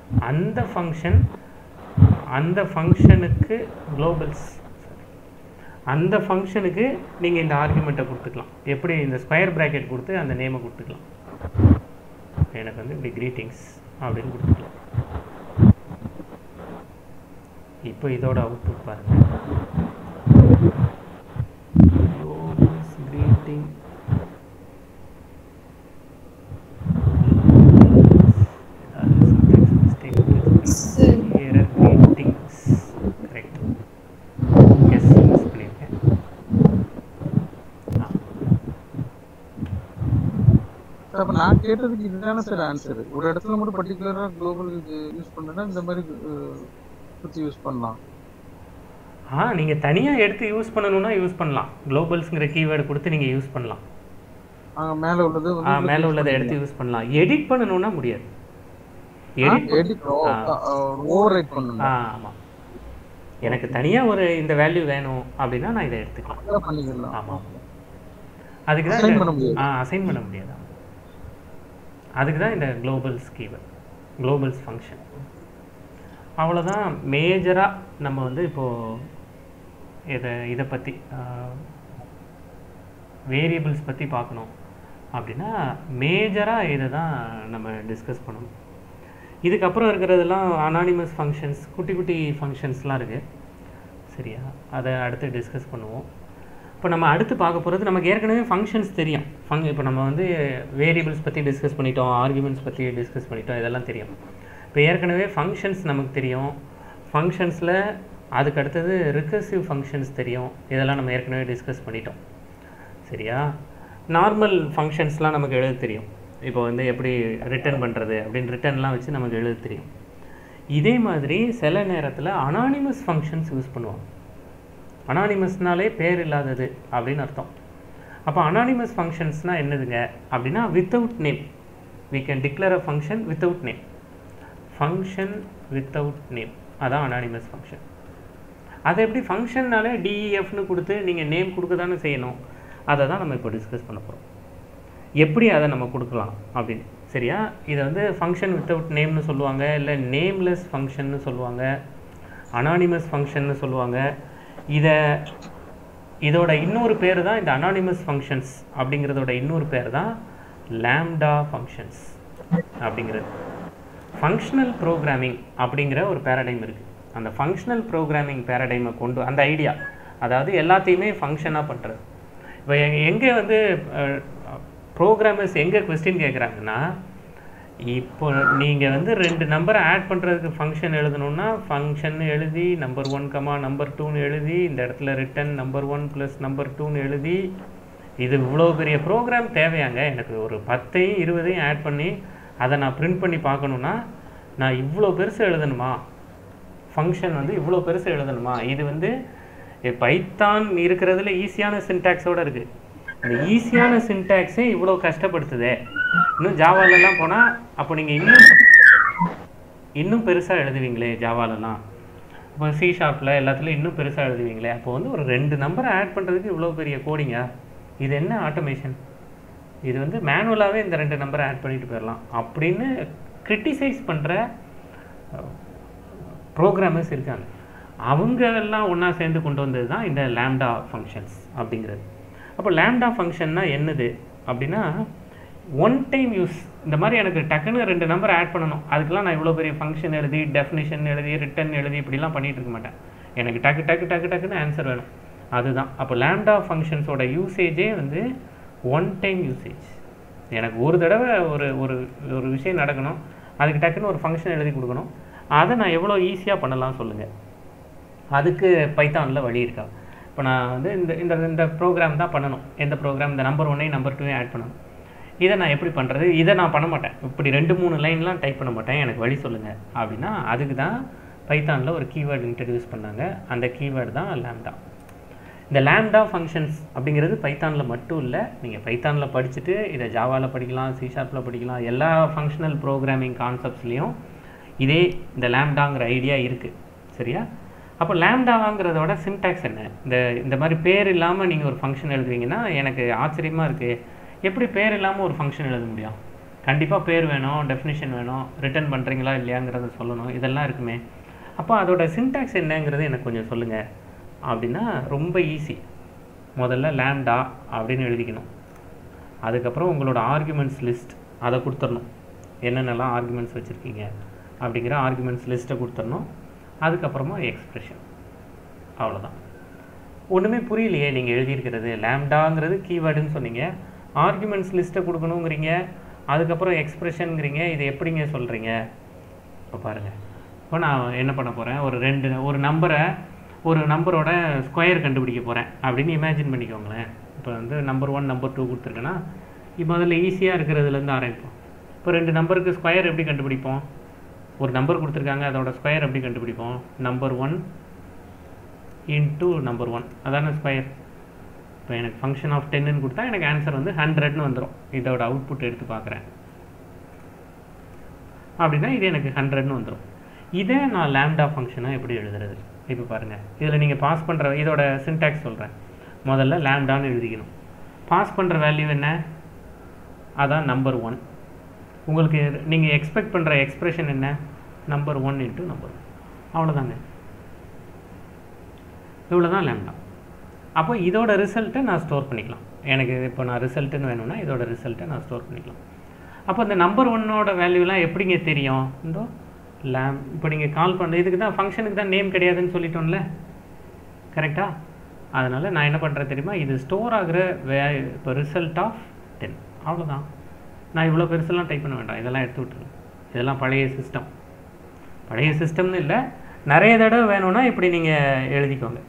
அந்த ஃபங்க்ஷனுக்கு குளோபல்ஸ் அந்த ஃபங்க்ஷனுக்கு நீங்கள் இந்த ஆர்குமெண்ட்டை கொடுத்துக்கலாம். எப்படி? இந்த ஸ்கொயர் ப்ராக்கெட் கொடுத்து அந்த நேமை கொடுத்துக்கலாம். எனக்கு வந்து இப்படி கிரீட்டிங்ஸ் அப்படின்னு கொடுத்துக்கலாம். இப்போ இதோட அவுட்புட் பாருங்கள். greeting greetings correct. Yes, பண்ணிருக்கேன். அப்ப நான் கேட்டதுக்கு இதுதானே சார் ஆன்சர். ஒரு இடத்துல மட்டும் பர்டிகுலரா குளோபல் யூஸ் பண்ணனா இந்த மாதிரி சுத்தி யூஸ் பண்ணலாம். நீங்கள் தனியாக எடுத்து யூஸ் பண்ணணும்னா யூஸ் பண்ணலாம். குளோபல்ஸுங்கிற கீவேர்டு கொடுத்து நீங்கள் யூஸ் பண்ணலாம். மேலே உள்ளதை எடுத்து யூஸ் பண்ணலாம். எடிட் பண்ணணும்னா முடியாது. ஆமாம், எனக்கு தனியாக ஒரு இந்த வேல்யூ வேணும் அப்படின்னா நான் இதை எடுத்துக்கலாம். ஆமாம், அதுக்கு தான் அசைன் பண்ண முடியாது. அதுக்கு தான் இந்த குளோபல்ஸ் கீவேர்டு, குளோபல்ஸ் ஃபங்க்ஷன். அவ்வளோதான் மேஜராக நம்ம வந்து இப்போது இதை பற்றி வேரியபிள்ஸ் பற்றி பார்க்கணும் அப்படின்னா மேஜராக இதை தான் நம்ம டிஸ்கஸ் பண்ணணும். இதுக்கப்புறம் இருக்கிறதெல்லாம் அனானிமஸ் ஃபங்க்ஷன்ஸ், குட்டி குட்டி ஃபங்க்ஷன்ஸ்லாம் இருக்குது. சரியா? அதை அடுத்து டிஸ்கஸ் பண்ணுவோம். இப்போ நம்ம அடுத்து பார்க்க போகிறது, நமக்கு ஏற்கனவே ஃபங்க்ஷன்ஸ் தெரியும். இப்போ நம்ம வந்து வேரியபிள்ஸ் பற்றி டிஸ்கஸ் பண்ணிட்டோம், ஆர்குமெண்ட்ஸ் பற்றி டிஸ்கஸ் பண்ணிட்டோம், இதெல்லாம் தெரியும். இப்போ ஏற்கனவே ஃபங்க்ஷன்ஸ் நமக்கு தெரியும். ஃபங்க்ஷன்ஸில் அதுக்கு அடுத்தது ரிகர்சிவ் ஃபங்க்ஷன்ஸ் தெரியும். இதெல்லாம் நம்ம ஏற்கனவே டிஸ்கஸ் பண்ணிட்டோம். சரியா? நார்மல் ஃபங்க்ஷன்ஸ்லாம் நமக்கு எழுத தெரியும். இப்போ வந்து எப்படி ரிட்டர்ன் பண்ணுறது அப்படின்னு ரிட்டர்ன்லாம் வச்சு நமக்கு எழுத தெரியும். இதே மாதிரி சில நேரத்தில் அனானிமஸ் ஃபங்க்ஷன்ஸ் யூஸ் பண்ணுவாங்க. அனானிமஸ்னாலே பேர் இல்லாதது அப்படின்னு அர்த்தம். அப்போ அனானிமஸ் ஃபங்க்ஷன்ஸ்னால் என்னதுங்க அப்படின்னா without name. we can declare a function without name. Function without name, அதான் அனானிமஸ் ஃபங்க்ஷன். அதை எப்படி ஃபங்க்ஷன்னாலே டிஇஎஃப்னு கொடுத்து நீங்கள் நேம் கொடுக்க தானே செய்யணும். அதை தான் நம்ம இப்போ டிஸ்கஸ் பண்ண போகிறோம். எப்படி அதை நம்ம கொடுக்கலாம் அப்படின்னு. சரியா? இதை வந்து ஃபங்க்ஷன் வித்தவுட் நேம்னு சொல்லுவாங்க, இல்லை நேம்லெஸ் ஃபங்க்ஷன்னு சொல்லுவாங்க, அனானிமஸ் ஃபங்க்ஷன்னு சொல்லுவாங்க. இதோட இன்னொரு பேர் தான் இந்த அனானிமஸ் ஃபங்க்ஷன்ஸ் அப்படிங்கிறதோட இன்னொரு பேர் தான் லாம்டா ஃபங்க்ஷன்ஸ் அப்படிங்கிறது. ஃபங்க்ஷனல் ப்ரோக்ராமிங் அப்படிங்கிற ஒரு பேரடைம் இருக்குது. அந்த ஃபங்க்ஷனல் ப்ரோக்ராமிங் பேரடைமை கொண்டு அந்த ஐடியா, அதாவது எல்லாத்தையுமே ஃபங்க்ஷனாக பண்ணுறது. இப்போ எங்கே வந்து ப்ரோக்ராமர்ஸ் எங்கே கொஸ்டின் கேட்குறாங்கன்னா, இப்போ நீங்கள் வந்து 2 நம்பரை ஆட் பண்ணுறதுக்கு ஃபங்க்ஷன் எழுதணுன்னா ஃபங்க்ஷன் எழுதி நம்பர் 1, நம்பர் 2ன்னு எழுதி இந்த இடத்துல ரிட்டன் நம்பர் 1 + நம்பர் 2ன்னு எழுதி, இது இவ்வளோ பெரிய ப்ரோக்ராம் தேவையாங்க? எனக்கு ஒரு 10ஐயும் 20ஐயும் ஆட் பண்ணி அதை நான் பிரிண்ட் பண்ணி பார்க்கணுன்னா நான் இவ்வளோ பெருசு எழுதணுமா? ஃபங்க்ஷன் வந்து இவ்வளோ பெருசு எழுதணுமா? இது வந்து பைத்தான் இருக்கிறதுல ஈஸியான சின்டாக்ஸோடு இருக்குது. இந்த ஈஸியான சின்டாக்ஸே இவ்வளோ கஷ்டப்படுத்துதே. இன்னும் ஜாவாலெல்லாம் போனால் அப்போ நீங்கள் இன்னும் பெருசாக எழுதுவீங்களே ஜாவாலெல்லாம். இப்போ C# எல்லாத்துலேயும் இன்னும் பெருசாக எழுதுவீங்களே. அப்போ வந்து ஒரு 2 நம்பரை ஆட் பண்ணுறதுக்கு இவ்வளோ பெரிய கோடிங்கா? இது என்ன ஆட்டோமேஷன்? இது வந்து மேனுவலாகவே இந்த 2 நம்பரை ஆட் பண்ணிட்டு போயிடலாம் அப்படின்னு கிரிட்டிசைஸ் பண்ணுற ப்ரோக்ராமர்ஸ் இருக்காங்க. அவங்க எல்லாம் ஒன்றா சேர்ந்து கொண்டு வந்தது தான் இந்த லாம்டா ஃபங்க்ஷன்ஸ் அப்படிங்கிறது. அப்போ லாம்டா ஃபங்க்ஷன்னா என்னது அப்படின்னா, ஒன் டைம் யூஸ். இந்த மாதிரி எனக்கு டக்குன்னு 2 நம்பர் ஆட் பண்ணணும், அதுக்கெலாம் நான் இவ்வளோ பெரிய ஃபங்க்ஷன் எழுதி டெஃபினிஷன் எழுதி ரிட்டன் எழுதி இப்படிலாம் பண்ணிகிட்டு இருக்க மாட்டேன். எனக்கு டக்குன்னு ஆன்சர் வேணும். அதுதான் அப்போ லாம்டா ஃபங்க்ஷன்ஸோட யூசேஜே வந்து ஒன் டைம் யூசேஜ். எனக்கு ஒரு தடவை ஒரு விஷயம் நடக்கணும், அதுக்கு டக்குன்னு ஒரு ஃபங்க்ஷன் எழுதி கொடுக்கணும். அதை நான் எவ்வளோ ஈஸியாக பண்ணலாம் சொல்லுங்கள். அதுக்கு பைத்தானில் வழி இருக்கா? இப்போ நான் வந்து இந்த இந்த இந்த ப்ரோக்ராம் தான் பண்ணணும். எந்த ப்ரோக்ராம்? இந்த நம்பர் 1ஐயும் நம்பர் 2ஐயும் ஆட் பண்ணணும். இதை நான் எப்படி பண்ணுறது? இதை நான் பண்ண மாட்டேன். இப்படி 2-3 லைன்லாம் டைப் பண்ண மாட்டேன், எனக்கு வழி சொல்லுங்கள் அப்படின்னா அதுக்கு தான் பைத்தானில் ஒரு கீவேர்டு இன்ட்ரடியூஸ் பண்ணாங்க. அந்த கீவேர்டு தான் லேம்டா. இந்த லேம்டா ஃபங்க்ஷன்ஸ் அப்படிங்கிறது பைத்தானில் மட்டும் இல்லை, நீங்கள் பைத்தானில் படிச்சுட்டு இதை ஜாவாவில் படிக்கலாம், C# படிக்கலாம். எல்லா ஃபங்க்ஷனல் ப்ரோக்ராமிங் கான்செப்ட்ஸ்லேயும் இதே இந்த லேம்டாங்கிற ஐடியா இருக்குது. சரியா? அப்போ லேம்டாங்கிறதோட சின்டாக்ஸ் என்ன? இந்த மாதிரி பேர் இல்லாமல் நீங்கள் ஒரு ஃபங்க்ஷன் எழுதுவீங்கன்னா எனக்கு ஆச்சரியமாக இருக்குது. எப்படி பேர் இல்லாமல் ஒரு ஃபங்க்ஷன் எழுத முடியும்? கண்டிப்பாக பேர் வேணும், டெஃபினிஷன் வேணும், ரிட்டர்ன் பண்ணுறீங்களா இல்லையாங்கிறத சொல்லணும், இதெல்லாம் இருக்குமே. அப்போ அதோட சின்டாக்ஸ் என்னங்கிறது எனக்கு கொஞ்சம் சொல்லுங்கள் அப்படின்னா ரொம்ப ஈஸி. முதல்ல லேம்டா அப்படின்னு எழுதிக்கணும். அதுக்கப்புறம் உங்களோட ஆர்குமெண்ட்ஸ் லிஸ்ட் அதை கொடுத்துடணும். என்னென்னலாம் ஆர்குமெண்ட்ஸ் வச்சுருக்கீங்க அப்படிங்கிற ஆர்குமெண்ட்ஸ் லிஸ்ட்டை கொடுத்துடணும். அதுக்கப்புறமா எக்ஸ்பிரஷன். அவ்வளோதான். ஒன்றுமே புரியலையே நீங்கள் எழுதியிருக்கிறது. லேம்டாங்கிறது கீவேர்டுன்னு சொன்னீங்க, ஆர்குமெண்ட்ஸ் லிஸ்ட்டை கொடுக்கணுங்கிறீங்க, அதுக்கப்புறம் எக்ஸ்பிரஷனுங்கிறீங்க. இது எப்படிங்க சொல்கிறீங்க? இப்போ பாருங்கள். இப்போ நான் என்ன பண்ண போகிறேன், ஒரு நம்பரோட ஸ்கொயர் கண்டுபிடிக்க போகிறேன் அப்படின்னு இமேஜின் பண்ணிக்கோங்களேன். இப்போ வந்து நம்பர் 1 நம்பர் 2 கொடுத்துருக்கேன்னா இப்போ அதில் ஈஸியாக இருக்கிறதுலேருந்து ஆரம்பிப்போம். இப்போ 2 நம்பருக்கு ஸ்கொயர் எப்படி கண்டுபிடிப்போம்? ஒரு நம்பர் கொடுத்துருக்காங்க, அதோட ஸ்கொயர் எப்படி கண்டுபிடிப்போம்? நம்பர் 1 இன்ட்டு நம்பர் 1, அதான ஸ்கொயர். இப்போ எனக்கு ஃபங்க்ஷன் ஆஃப் 10ன்னு கொடுத்தா எனக்கு ஆன்சர் வந்து 100ன்னு வந்துடும். இதோட அவுட்புட் எடுத்து பார்க்குறேன் அப்படின்னா இது எனக்கு 100ன்னு வந்துடும். இதை நான் லேம்டா ஃபங்க்ஷனாக எப்படி எழுதுறது? இப்போ பாருங்கள், இதில் நீங்கள் பாஸ் பண்ணுற இதோட சின்டாக்ஸ் சொல்கிறேன். முதல்ல லேம்டான்னு எழுதிக்கணும். பாஸ் பண்ணுற வேல்யூ என்ன? அதான் நம்பர் 1. உங்களுக்கு நீங்கள் எக்ஸ்பெக்ட் பண்ணுற எக்ஸ்பிரஷன் என்ன? Number 1 into number 1. அவ்வளோதாங்க. இவ்வளோ தான் லேம்டா. அப்போ இதோட ரிசல்ட்டை நான் ஸ்டோர் பண்ணிக்கலாம். எனக்கு இப்போ நான் ரிசல்ட்டுன்னு வேணும்னா இதோட ரிசல்ட்டை நான் ஸ்டோர் பண்ணிக்கலாம். அப்போ இந்த நம்பர் 1ஓட வேல்யூலாம் எப்படிங்க தெரியும்? இந்த இப்போ நீங்கள் கால் பண்ண இதுக்கு தான் ஃபங்க்ஷனுக்கு தான் நேம் கிடையாதுன்னு சொல்லிட்டோம்ல, கரெக்டாக? அதனால் நான் என்ன பண்ணுறேன் தெரியுமா? இது ஸ்டோர் ஆகிற இப்போ ரிசல்ட் ஆஃப் 10. அவ்வளோதான். நான் இவ்வளோ பெருசெல்லாம் டைப் பண்ண வேண்டாம், இதெல்லாம் எடுத்து விட்டுருங்க. இதெல்லாம் பழைய சிஸ்டம்னு இல்லை, நிறைய தடவை வேணும்னா இப்படி நீங்கள் எழுதிக்கோங்க.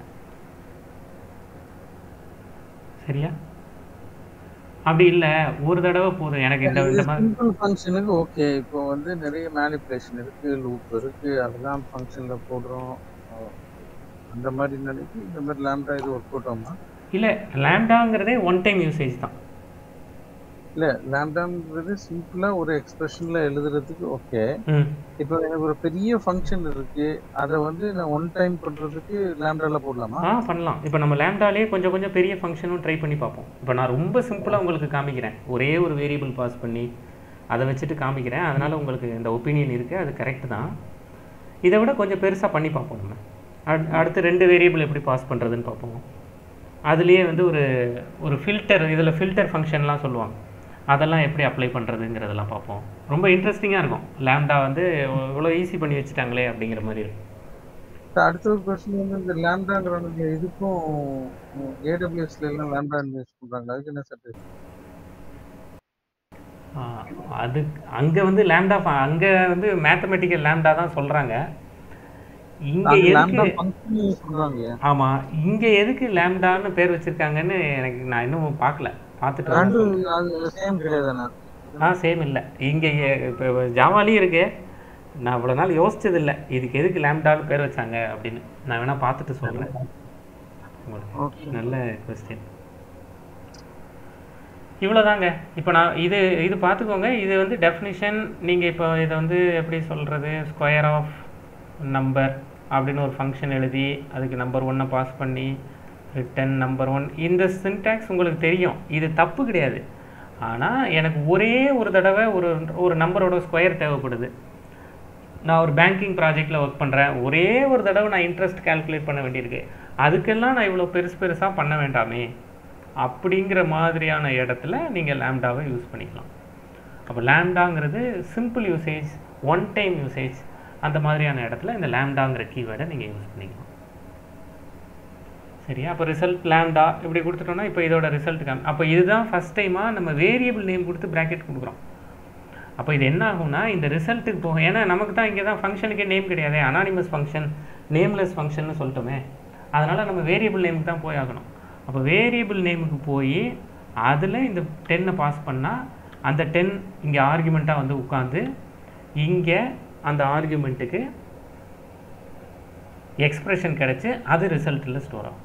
சரியா? அப்படி இல்லை, ஒரு தடவை போதும் எனக்கு. இந்த மாதிரி சிம்பிள் ஃபங்க்ஷனுக்கு ஓகே. இப்போ வந்து நிறைய மேனிபுலேஷன் இருக்கு, லூப் இருக்கு, அதெல்லாம் ஃபங்க்ஷன்ல போடுறோம். அந்த மாதிரி நினைச்சு இந்த மாதிரி லேம்டா இது ஒர்க் அவுட் ஆகுமா? இல்லை, லேம்டாங்கிறதே ஒன் டைம் யூசேஜ் தான். இல்லை, லேம்டாங்கிறது சிம்பிளா ஒரு எக்ஸ்பிரஷன்ல எழுதுறதுக்கு ஓகே. இப்போ எனக்கு ஒரு பெரிய ஃபங்க்ஷன் இருக்கு, அதை வந்து நான் ஒன் டைம் பண்றதுக்கு லேம்டால போடலாமா? பண்ணலாம். இப்போ நம்ம லேம்டாலே கொஞ்சம் கொஞ்சம் பெரிய ஃபங்க்ஷனும் ட்ரை பண்ணி பார்ப்போம். இப்போ நான் ரொம்ப சிம்பிளாக உங்களுக்கு காமிக்கிறேன், ஒரே ஒரு வேரியபிள் பாஸ் பண்ணி அதை வச்சுட்டு காமிக்கிறேன். அதனால் உங்களுக்கு இந்த ஒப்பீனியன் இருக்குது, அது கரெக்டு தான். இதை விட கொஞ்சம் பெருசாக பண்ணி பார்ப்போம். நம்ம அடுத்து 2 வேரியபிள் எப்படி பாஸ் பண்ணுறதுன்னு பார்ப்போம். அதுலேயே வந்து ஒரு ஃபில்டர், இதில் ஃபில்டர் ஃபங்க்ஷன்லாம் சொல்லுவாங்க, அதெல்லாம் எப்படி அப்ளை பண்ணுறதுங்கிறதெல்லாம் பார்ப்போம். ரொம்ப இன்ட்ரெஸ்டிங்காக இருக்கும். லேம்டா வந்து இவ்வளோ ஈஸி பண்ணி வச்சுட்டாங்களே அப்படிங்கிற மாதிரி இருக்கும். அடுத்த ஒரு கொஸ்டின் வந்து இந்த லேம்டாங்கிறவங்க இதுக்கும் AWSல எல்லாம் லேம்டா யூஸ் பண்ணுறாங்க, அதுக்கு என்ன சர்டிஃபிகேட்? அது அங்கே வந்து லேம்டா, அங்கே வந்து மேத்தமெட்டிக்கல் லேம்டா தான் சொல்கிறாங்க. இங்கே எதுக்கு ஆமாம், இங்கே எதுக்கு லேம்டான்னு பேர் வச்சுருக்காங்கன்னு நான் இன்னும் பார்க்கல, பார்த்துட்டு. சேம் இல்லை. இங்கே இப்போ ஜாவாலையும் இருக்கு. நான் இவ்வளோ நாள் யோசிச்சதில்லை இதுக்கு எதுக்கு லேம்டான்னு பேர் வச்சாங்க அப்படின்னு. நான் வேணால் பார்த்துட்டு சொல்கிறேன் உங்களுக்கு. நல்ல கொஸ்டின். இவ்வளோதாங்க. இப்போ நான் இது பார்த்துக்கோங்க. இது வந்து டெஃபினிஷன். நீங்கள் இப்போ இதை வந்து எப்படி சொல்கிறது, ஸ்கொயர் ஆஃப் நம்பர் அப்படின்னு ஒரு ஃபங்க்ஷன் எழுதி அதுக்கு நம்பர் 1 பாஸ் பண்ணி ரிட்டன் நம்பர் 1. இந்த சின்டாக்ஸ் உங்களுக்கு தெரியும், இது தப்பு கிடையாது. ஆனால் எனக்கு ஒரே ஒரு தடவை ஒரு நம்பரோட ஸ்கொயர் தேவைப்படுது. நான் ஒரு பேங்கிங் ப்ராஜெக்டில் ஒர்க் பண்ணுறேன், ஒரே ஒரு தடவை நான் இன்ட்ரெஸ்ட் கால்குலேட் பண்ண வேண்டியிருக்கு, அதுக்கெல்லாம் நான் இவ்வளோ பெருசாக பண்ண வேண்டாமே அப்படிங்கிற மாதிரியான இடத்துல நீங்கள் லேம்டாவை யூஸ் பண்ணிக்கலாம். அப்போ லேம்டாங்கிறது simple usage, one time usage, அந்த மாதிரியான இடத்துல இந்த லேம்டாங்கிற கீவேர்டை நீங்கள் யூஸ் பண்ணிக்கலாம். சரியா? அப்போ ரிசல்ட் லேம்டா இப்படி கொடுத்துட்டோம்னா இப்போ இதோட ரிசல்ட் அப்போ இதுதான் ஃபஸ்ட் டைமாக நம்ம வேரியபிள் நேம் கொடுத்து ப்ராக்கெட் கொடுக்குறோம். அப்போ இது என்ன ஆகும்னா இந்த ரிசல்ட்டுக்கு போகும். ஏன்னா நமக்கு தான் இங்கே தான் ஃபங்க்ஷனுக்கே நேம் கிடையாது, அனானிமஸ் ஃபங்க்ஷன், நேம்லெஸ் ஃபங்க்ஷன்னு சொல்லிட்டோமே. அதனால் நம்ம வேரியபிள் நேமுக்கு தான் போய் ஆகணும். அப்போ வேரியபிள் நேமுக்கு போய் அதில் இந்த 10 பாஸ் பண்ணால் அந்த 10 இங்கே ஆர்குமெண்ட்டாக வந்து உட்காந்து இங்கே அந்த ஆர்குமெண்ட்டுக்கு எக்ஸ்பிரஷன் கிடச்சி அது ரிசல்ட்டில் ஸ்டோர் ஆகும்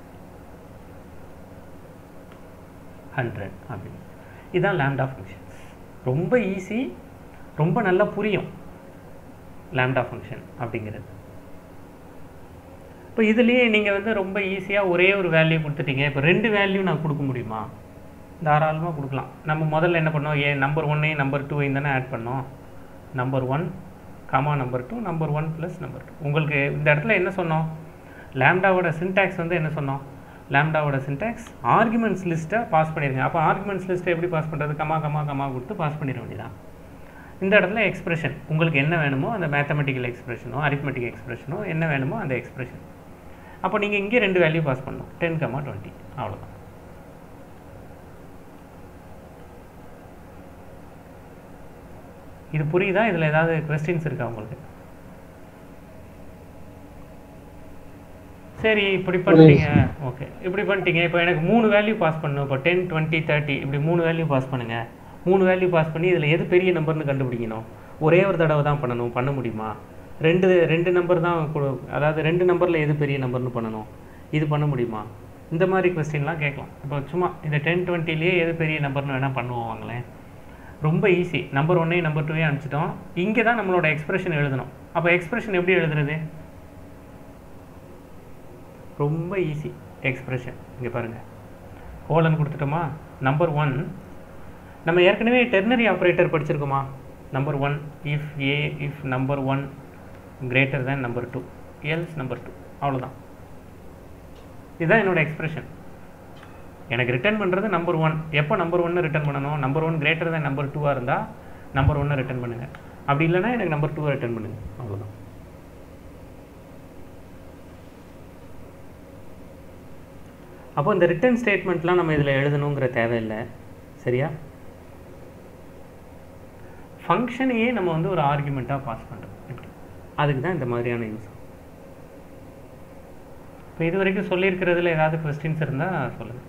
100 அப்படின்னு. இதுதான் லாம்டா ஃபங்க்ஷன்ஸ். ரொம்ப ஈஸி, ரொம்ப நல்லா புரியும் லாம்டா ஃபங்க்ஷன் அப்படிங்கிறது. இப்போ இதுலேயே நீங்கள் வந்து ரொம்ப ஈஸியாக ஒரே ஒரு வேல்யூ கொடுத்துட்டீங்க. இப்போ 2 வேல்யூ நான் கொடுக்க முடியுமா? தாராளமாக கொடுக்கலாம். நம்ம முதல்ல என்ன பண்ணோம், நம்பர் 1 நம்பர் 2 தானே ஆட் பண்ணோம். Number 1 comma number 2, number 1 plus number 2. உங்களுக்கு இந்த இடத்துல என்ன சொன்னோம், லாம்டாவோட சின்டாக்ஸ் வந்து என்ன சொன்னோம், லாம்டாவோட சின்டாக்ஸ் ஆர்குமெண்ட்ஸ் லிஸ்ட்டை பாஸ் பண்ணிடுங்க. அப்போ ஆர்குமெண்ட்ஸ் லிஸ்ட்டை எப்படி பாஸ் பண்ணுறது, கமா கமா கமா கொடுத்து பாஸ் பண்ணிட வேண்டியதான். இந்த இடத்துல எக்ஸ்பிரஷன் உங்களுக்கு என்ன வேணுமோ அந்த மேத்தமெட்டிக்கல் எக்ஸ்பிரஷனோ அரித்மெட்டிக் எக்ஸ்பிரஷனோ என்ன வேணுமோ அந்த எக்ஸ்பிரஷன். அப்போ நீங்கள் இங்கே 2 வேல்யூ பாஸ் பண்ணணும், 10, 20. அவ்வளோதான். இது புரியுதா? இதில் ஏதாவது கொஸ்டின்ஸ் இருக்கா உங்களுக்கு? சரி, இப்படி பண்ணிட்டீங்க. ஓகே, இப்படி பண்ணிட்டீங்க. இப்போ எனக்கு 3 வேல்யூ பாஸ் பண்ணணும். இப்போ 10, 20, 30 இப்படி 3 வேல்யூ பாஸ் பண்ணுங்கள். 3 வேல்யூ பாஸ் பண்ணி இதில் எது பெரிய நம்பர்னு கண்டுபிடிக்கணும். ஒரே ஒரு தடவை தான் பண்ணணும், பண்ண முடியுமா? ரெண்டு நம்பர் தான், அதாவது 2 நம்பரில் எது பெரிய நம்பர்னு பண்ணணும், இது பண்ண முடியுமா? இந்த மாதிரி கொஸ்டின்லாம் கேட்கலாம். இப்போ சும்மா இந்த 10, 20லேயே எது பெரிய நம்பர்னு வேணால் பண்ணுவோம் வாங்களேன். ரொம்ப ஈஸி. Number 1 number 2 அனுப்பிச்சிட்டோம். இங்கே தான் நம்மளோட எக்ஸ்பிரஷன் எழுதணும். அப்போ எக்ஸ்பிரஷன் எப்படி எழுதுறது? ரொம்ப ஈஸி எக்ஸ்பிரஷன். இங்கே பாருங்கள், கோலன் கொடுத்துட்டோமா. நம்பர் 1 நம்ம ஏற்கனவே டெர்னரி ஆப்ரேட்டர் படிச்சிருக்கோமா. Number 1 if number 1 greater than number 2 else number 2. அவ்வளோதான். இதுதான் என்னோட எக்ஸ்பிரஷன். எனக்கு ரிட்டர்ன் பண்ணுறது நம்பர் 1. எப்போ நம்பர் 1 ரிட்டர்ன் பண்ணணும், நம்பர் 1 கிரேட்டர் தேன் நம்பர் 2 இருந்தால் நம்பர் 1 ரிட்டர்ன் பண்ணுங்கள். அப்படி இல்லைனா எனக்கு நம்பர் 2 ரிட்டர்ன் பண்ணுங்கள். அவ்வளோதான். அப்போ இந்த ரிட்டர்ன் ஸ்டேட்மெண்ட்லாம் நம்ம இதில் எழுதணுங்கிற தேவையில்லை. சரியா? ஃபங்க்ஷனையே நம்ம வந்து ஒரு ஆர்குமெண்ட்டாக பாஸ் பண்ணுறோம். இப்படி அதுக்கு தான் இந்த மாதிரியான யூஸ். இப்போ இது வரைக்கும் சொல்லியிருக்கிறதுல ஏதாவது கொஸ்டின்ஸ் இருந்தால் சொல்லுங்கள்.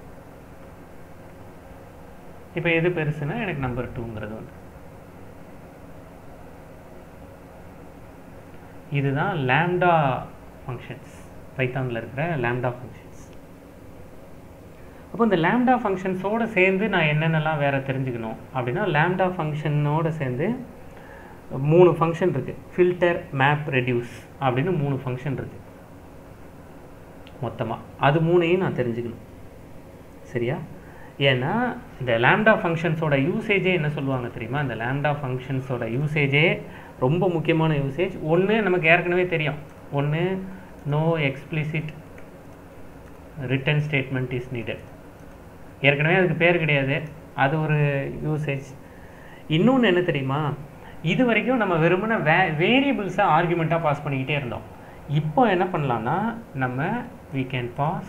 இப்போ எது பெருசுன்னா எனக்கு நம்பர் 2ங்கிறது வந்து இதுதான் லாம்டா ஃபங்க்ஷன்ஸ். பைத்தானில் இருக்கிற லாம்டா ஃபங்க்ஷன்ஸ். அப்போ இந்த லாம்டா ஃபங்க்ஷன்ஸோடு சேர்ந்து நான் என்னென்னலாம் வேறு தெரிஞ்சுக்கணும் அப்படின்னா, லாம்டா ஃபங்க்ஷனோடு சேர்ந்து 3 ஃபங்க்ஷன் இருக்குது. ஃபில்டர், மேப், ரெடியூஸ் அப்படின்னு 3 ஃபங்க்ஷன் இருக்குது மொத்தமாக. அது 3ஐயும் நான் தெரிஞ்சுக்கணும். சரியா? ஏன்னா இந்த லாம்டா ஃபங்க்ஷன்ஸோட யூசேஜே என்ன சொல்லுவாங்க தெரியுமா? இந்த லாம்டா ஃபங்க்ஷன்ஸோட யூசேஜே ரொம்ப முக்கியமான யூசேஜ். ஒன்று நமக்கு ஏற்கனவே தெரியும். ஒன்று no explicit return statement is needed. ஏற்கனவே அதுக்கு பேர் கிடையாது, அது ஒரு யூசேஜ். இன்னொன்று என்ன தெரியுமா, இது வரைக்கும் நம்ம வெறுமனே வேரியபிள்ஸை ஆர்குமெண்ட்டாக பாஸ் பண்ணிக்கிட்டே இருந்தோம். இப்போ என்ன பண்ணலான்னா நம்ம we can pass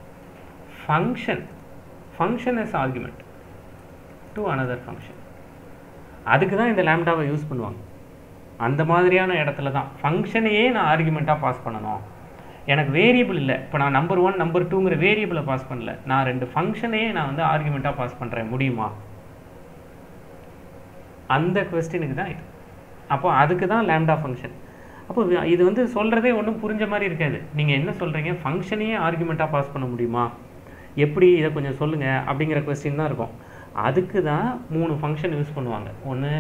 function as argument to another function. அதுக்கு தான் இந்த லாம்டாவை யூஸ் பண்ணுவாங்க. அந்த மாதிரியான இடத்துல தான் ஃபங்க்ஷனையே நான் ஆர்குமெண்ட்டாக பாஸ் பண்ணணும். எனக்கு வேரியபிள் இல்லை. இப்போ நான் நம்பர் 1 நம்பர் 2ங்கிற வேரியபிளை பாஸ் பண்ணல, நான் 2 ஃபங்க்ஷனையே நான் வந்து ஆர்குமெண்ட்டாக பாஸ் பண்ணுறேன், முடியுமா? அந்த கொஸ்டினுக்கு தான் இது. அப்போ அதுக்கு தான் லாம்டா ஃபங்க்ஷன். அப்போ இது வந்து சொல்கிறதே ஒன்றும் புரிஞ்ச மாதிரி இருக்காது. நீங்கள் என்ன சொல்கிறீங்க, ஃபங்க்ஷனையே ஆர்குமெண்ட்டாக பாஸ் பண்ண முடியுமா, எப்படி, இதை கொஞ்சம் சொல்லுங்கள் அப்படிங்கிற கொஸ்டின் தான் இருக்கும். அதுக்கு தான் 3 ஃபங்க்ஷன் யூஸ் பண்ணுவாங்க. ஒன்று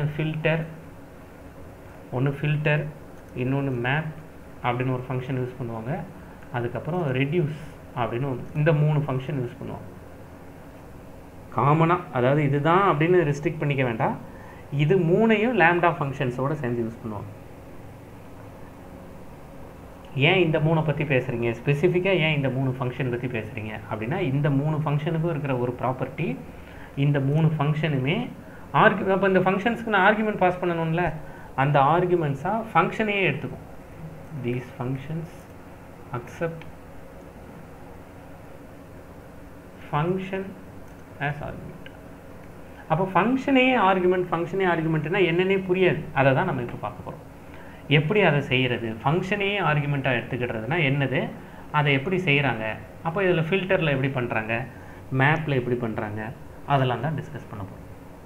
ஃபில்டர், இன்னொன்று மேப் அப்படின்னு ஒரு ஃபங்க்ஷன் யூஸ் பண்ணுவாங்க. அதுக்கப்புறம் ரெடியூஸ் அப்படின்னு இந்த 3 ஃபங்க்ஷன் யூஸ் பண்ணுவாங்க காமனாக. அதாவது இதுதான் அப்படின்னு ரெஸ்ட்ரிக்ட் பண்ணிக்க வேண்டாம். இது 3ஐயும் லாம்டா ஃபங்க்ஷன்ஸோடு சேர்ந்து யூஸ் பண்ணுவாங்க. ஏன் இந்த 3 பற்றி பேசுகிறீங்க, ஸ்பெசிஃபிக்காக ஏன் இந்த 3 ஃபங்க்ஷன் பற்றி பேசுகிறீங்க அப்படின்னா, இந்த 3 ஃபங்க்ஷனுக்கும் இருக்கிற ஒரு ப்ராப்பர்ட்டி, இந்த 3 ஃபங்க்ஷனுமே அப்போ இந்த ஃபங்க்ஷன்ஸ்க்கு நான் ஆர்குமெண்ட் பாஸ் பண்ணணும்ல, அந்த ஆர்குமெண்ட்ஸாக ஃபங்க்ஷனையே எடுத்துக்கும். These functions accept function as argument. அப்போ ஃபங்க்ஷனே ஆர்குமெண்ட்னா என்னன்னே புரியாது. அதை தான் நம்ம இப்போ பார்க்க போகிறோம். எப்படி அதை செய்கிறது, ஃபங்க்ஷனே ஆர்குமெண்ட்டாக எடுத்துக்கிடுறதுனா என்னது, அதை எப்படி செய்கிறாங்க, அப்போ இதில் ஃபில்டரில் எப்படி பண்ணுறாங்க, மேப்பில் எப்படி பண்ணுறாங்க, அதெல்லாம் தான் டிஸ்கஸ் பண்ண போகிறோம்.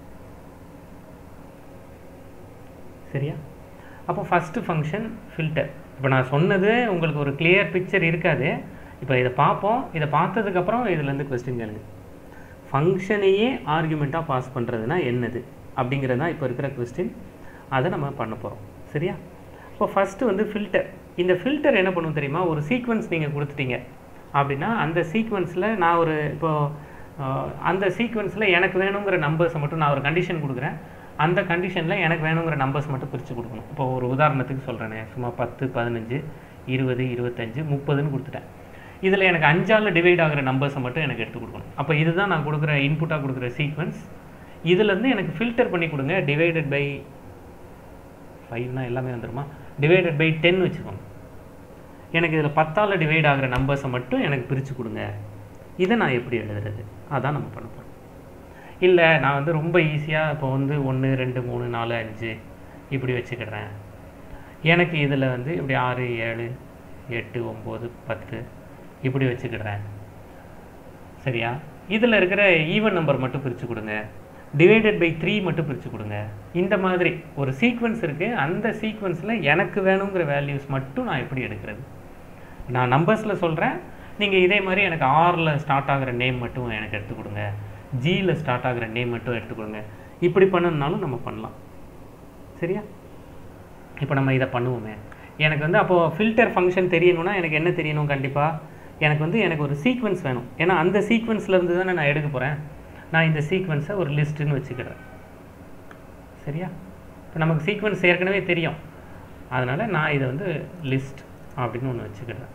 சரியா? அப்போ ஃபஸ்ட்டு ஃபங்க்ஷன் ஃபில்டர். இப்போ நான் சொன்னது உங்களுக்கு ஒரு கிளியர் பிக்சர் இருக்காது. இப்போ இதை பார்ப்போம். இதை பார்த்ததுக்கப்புறம் இதுலேருந்து கொஸ்டின் கேளுங்க. ஃபங்க்ஷனையே ஆர்குமெண்ட்டாக பாஸ் பண்ணுறதுனா என்னது அப்படிங்கிறது தான் இப்போ இருக்கிற கொஸ்டின். அதை நம்ம பண்ண போகிறோம். சரியா? இப்போ ஃபஸ்ட்டு வந்து ஃபில்டர். இந்த ஃபில்டர் என்ன பண்ணும் தெரியுமா, ஒரு சீக்வன்ஸ் நீங்கள் கொடுத்துட்டீங்க அப்படின்னா அந்த சீக்வன்ஸில் நான் ஒரு அந்த சீக்வன்ஸில் எனக்கு வேணுங்கிற நம்பர்ஸை மட்டும் நான் ஒரு கண்டிஷன் கொடுக்குறேன். அந்த கண்டிஷனில் எனக்கு வேணுங்கிற நம்பர்ஸ் மட்டும் பிரித்து கொடுக்கணும். இப்போ ஒரு உதாரணத்துக்கு சொல்கிறேனே, சும்மா 10, 15, 20, 25, 30ன்னு கொடுத்துட்டேன். இதில் எனக்கு 5ஆல் டிவைட் ஆகிற நம்பர்ஸை மட்டும் எனக்கு எடுத்து கொடுக்கணும். அப்போ இதுதான் நான் கொடுக்குற இன்புட்டாக கொடுக்குற சீக்வன்ஸ். இதுலேருந்து எனக்கு ஃபில்டர் பண்ணி கொடுங்க. டிவைடட் பை 5னா எல்லாமே வந்துடுமா, டிவைடட் பை 10 வச்சுக்கோங்க. எனக்கு இதில் 10ஆல் டிவைட் ஆகிற நம்பர்ஸை மட்டும் எனக்கு பிரித்து கொடுங்க. இதை நான் எப்படி எழுதுறது, அதான் நம்ம பண்ண போகிறோம். இல்லை நான் வந்து ரொம்ப ஈஸியாக இப்போ வந்து 1, 2, 3, 4, 5 இப்படி வச்சுக்கிடுறேன். எனக்கு இதில் வந்து இப்படி 6, 7, 8, 9, 10 இப்படி வச்சுக்கிடுறேன். சரியா? இதில் இருக்கிற ஈவன் நம்பர் மட்டும் பிரித்து கொடுங்க. டிவைடட் பை 3 மட்டும் பிரித்து கொடுங்க. இந்த மாதிரி ஒரு சீக்வன்ஸ் இருக்குது. அந்த சீக்வன்ஸில் எனக்கு வேணுங்கிற வேல்யூஸ் மட்டும் நான் எப்படி எடுக்கிறது, நான் நம்பர்ஸில் சொல்கிறேன். நீங்கள் இதே மாதிரி எனக்கு Rல் ஸ்டார்ட் ஆகிற நேம் மட்டும் எனக்கு எடுத்து கொடுங்க, Gயில் ஸ்டார்ட் ஆகிற நேம் மட்டும் எடுத்து கொடுங்க. இப்படி பண்ணணுன்னாலும் நம்ம பண்ணலாம். சரியா? இப்போ நம்ம இதை பண்ணுவோமே. எனக்கு வந்து அப்போது ஃபில்டர் ஃபங்க்ஷன் தெரியணும்னா எனக்கு என்ன தெரியணும், கண்டிப்பாக எனக்கு ஒரு சீக்வன்ஸ் வேணும். ஏன்னா அந்த சீக்வன்ஸ்லேருந்து தானே நான் எடுக்க போகிறேன். நான் இந்த சீக்வன்ஸை ஒரு லிஸ்ட்டுன்னு வச்சுக்கிறேன். சரியா? இப்போ நமக்கு சீக்வன்ஸ் ஏற்கனவே தெரியும். அதனால் நான் இதை வந்து லிஸ்ட் அப்படின்னு ஒன்று வச்சுக்கிறேன்.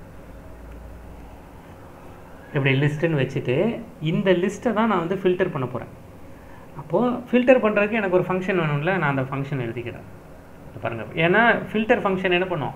இப்படி லிஸ்ட்டுன்னு வச்சுட்டு இந்த லிஸ்ட்டை தான் நான் வந்து ஃபில்டர் பண்ண போகிறேன். அப்போது ஃபில்டர் பண்ணுறதுக்கு எனக்கு ஒரு ஃபங்க்ஷன் வேணும்ல, நான் அந்த ஃபங்க்ஷன் எழுதிக்கிறேன். பாருங்கள், ஏன்னா ஃபில்டர் ஃபங்க்ஷன் என்ன பண்ணும்,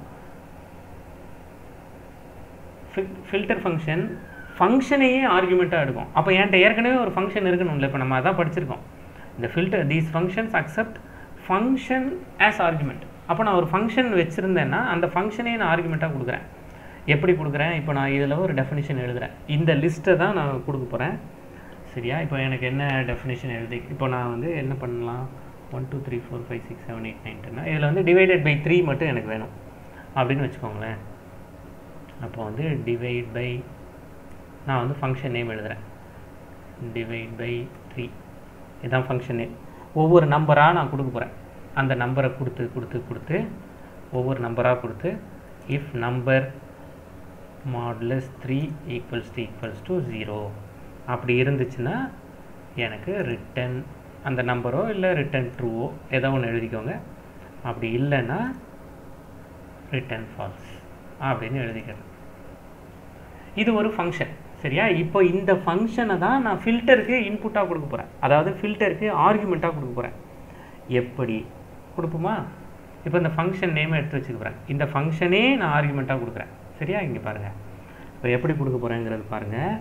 ஃபில்டர் ஃபங்க்ஷனையே ஆர்குமெண்ட்டாக எடுக்கும். அப்போ என்கிட்ட ஏற்கனவே ஒரு ஃபங்க்ஷன் இருக்கணும்ல. இப்போ நம்ம அதான் படிச்சிருக்கோம். இந்த filter these functions accept function as argument. அப்போ நான் ஒரு ஃபங்க்ஷன் வச்சுருந்தேன்னா அந்த ஃபங்க்ஷனையே நான் ஆர்குமெண்ட்டாக கொடுக்குறேன். எப்படி கொடுக்குறேன், இப்போ நான் இதில் ஒரு டெஃபினிஷன் எழுதுகிறேன். இந்த லிஸ்ட்டை தான் நான் கொடுக்க போகிறேன். சரியா? இப்போ எனக்கு என்ன டெஃபினிஷன் எழுதி, இப்போ நான் வந்து என்ன பண்ணலாம், 1 2 3 4 5 6 7 8 9 10 இதில் வந்து டிவைடட் பை 3 மட்டும் எனக்கு வேணும் அப்படின்னு வச்சுக்கோங்களேன். அப்போ வந்து டிவைட் பை, நான் வந்து ஃபங்க்ஷன் நேம் எழுதுகிறேன், டிவைட் பை 3 இதுதான் ஃபங்க்ஷன் நேம். ஒவ்வொரு நம்பராக நான் கொடுக்க போகிறேன். அந்த நம்பரை கொடுத்து ஒவ்வொரு நம்பராக கொடுத்து if number modulus 3 equals to 0 அப்படி இருந்துச்சுன்னா எனக்கு ரிட்டன் அந்த நம்பரோ இல்லை ரிட்டன் ட்ரூவோ ஏதோ ஒன்று எழுதிக்கோங்க. அப்படி இல்லைன்னா ரிட்டன் ஃபால்ஸ் அப்படின்னு எழுதிக்கிறேன். இது ஒரு ஃபங்க்ஷன். சரியா? இப்போ இந்த ஃபங்க்ஷனை தான் நான் ஃபில்டருக்கு இன்புட்டாக கொடுக்க போகிறேன். அதாவது ஃபில்டருக்கு ஆர்குமெண்ட்டாக கொடுக்க போகிறேன். எப்படி கொடுப்போமா? இப்போ இந்த ஃபங்க்ஷன் நேமை எடுத்து வச்சுக்கிறேன். இந்த ஃபங்க்ஷனே நான் ஆர்குமெண்ட்டாக கொடுக்குறேன். சரியா? இங்கே பாருங்கள், இப்போ எப்படி கொடுக்க போகிறேங்கிறது பாருங்கள்.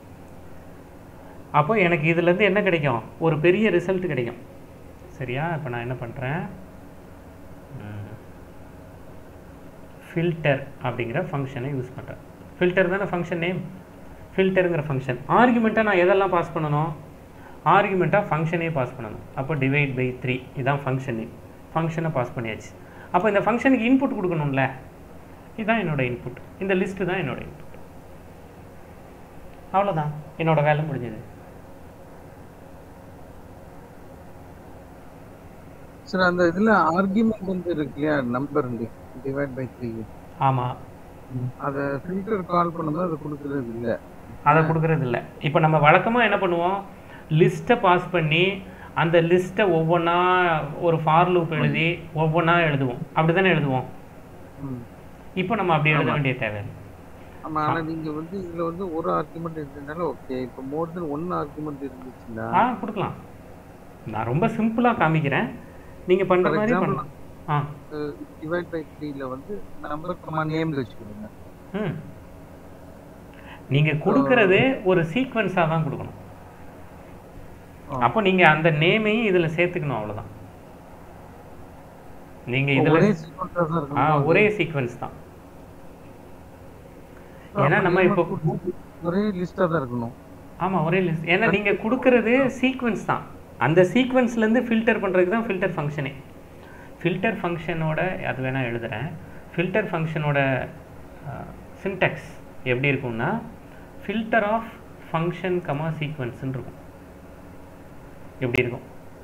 அப்போ எனக்கு இதுலேருந்து என்ன கிடைக்கும், ஒரு பெரிய ரிசல்ட் கிடைக்கும். சரியா? இப்போ நான் என்ன பண்ணுறேன், ஃபில்டர் அப்படிங்கிற ஃபங்க்ஷனை யூஸ் பண்ணுறேன். ஃபில்டர் தானே ஃபங்க்ஷன் நேம். ஃபில்டருங்கிற ஃபங்க்ஷன் ஆர்குமெண்ட்டாக நான் எதெல்லாம் பாஸ் பண்ணணும், ஆர்குமெண்ட்டாக ஃபங்க்ஷனே பாஸ் பண்ணணும். அப்போ டிவைட் பை 3 இதுதான் ஃபங்க்ஷன் நேம். ஃபங்க்ஷனை பாஸ் பண்ணியாச்சு. அப்போ இந்த ஃபங்க்ஷனுக்கு இன்புட் கொடுக்கணும்ல, இதுதான் என்னோட இன்புட். இந்த லிஸ்ட்டு தான் என்னோட இன்புட். அவ்வளோதான், என்னோட வேலை முடிஞ்சது. சார் அந்த இதில் ஆர்குமெண்ட் வந்து இருக்கு இல்லையா, நம்பர் டிவைட் பை 3. ஆமாம், அதை ஃபில்டர் கால் பண்ணும்போது அதை கொடுக்குறது இல்லை. அதை கொடுக்குறது இல்லை. இப்போ நம்ம வழக்கமாக என்ன பண்ணுவோம், லிஸ்ட்டை பாஸ் பண்ணி அந்த லிஸ்ட்டை ஒவ்வொன்றா ஒரு ஃபார் லூப் எழுதி ஒவ்வொன்றா எழுதுவோம். அப்படி தானே எழுதுவோம். இப்போ நம்ம அப்படி எழுத வேண்டிய தேவையில்லை. ஆமாம், ஆனால் நீங்கள் வந்து இதில் வந்து ஒரு ஆர்குமெண்ட் இருந்ததுனால ஓகே. இப்போ மோர் தென் 1 ஆர்குமெண்ட் இருந்துச்சுன்னா கொடுக்கலாம். நான் ரொம்ப சிம்பிளாக காமிக்கிறேன், நீங்கள் பண்ணுற மாதிரி பண்ணலாம். டிவைட் பை 3ல வந்து நம்பர் கமா நேம் வச்சுக்கோங்க. நீங்கள் கொடுக்கறது ஒரு சீக்வன்ஸாக தான் கொடுக்கணும். அப்போ நீங்கள் அந்த நேமையும் இதில் சேர்த்துக்கணும், அவ்வளோதான். நீங்கள் இதில் ஒரே சீக்வன்ஸ் தான். ஏன்னா நம்ம இப்போ ஒரே லிஸ்ட்டாக தான் இருக்கணும். ஆமாம், ஒரே லிஸ்ட். ஏன்னா நீங்கள் கொடுக்கறது சீக்வன்ஸ் தான். அந்த சீக்வன்ஸ்லேருந்து ஃபில்டர் பண்ணுறதுக்கு தான் ஃபில்டர் ஃபங்க்ஷனே. ஃபில்டர் ஃபங்க்ஷனோட அது வேணால் எழுதுகிறேன். ஃபில்டர் ஃபங்க்ஷனோட சின்டாக்ஸ் எப்படி இருக்கும்னா ஃபில்டர் ஆஃப் ஃபங்க்ஷன் கமா சீக்வன்ஸ்ன்னு இருக்கும். எப்படி இருக்கும்?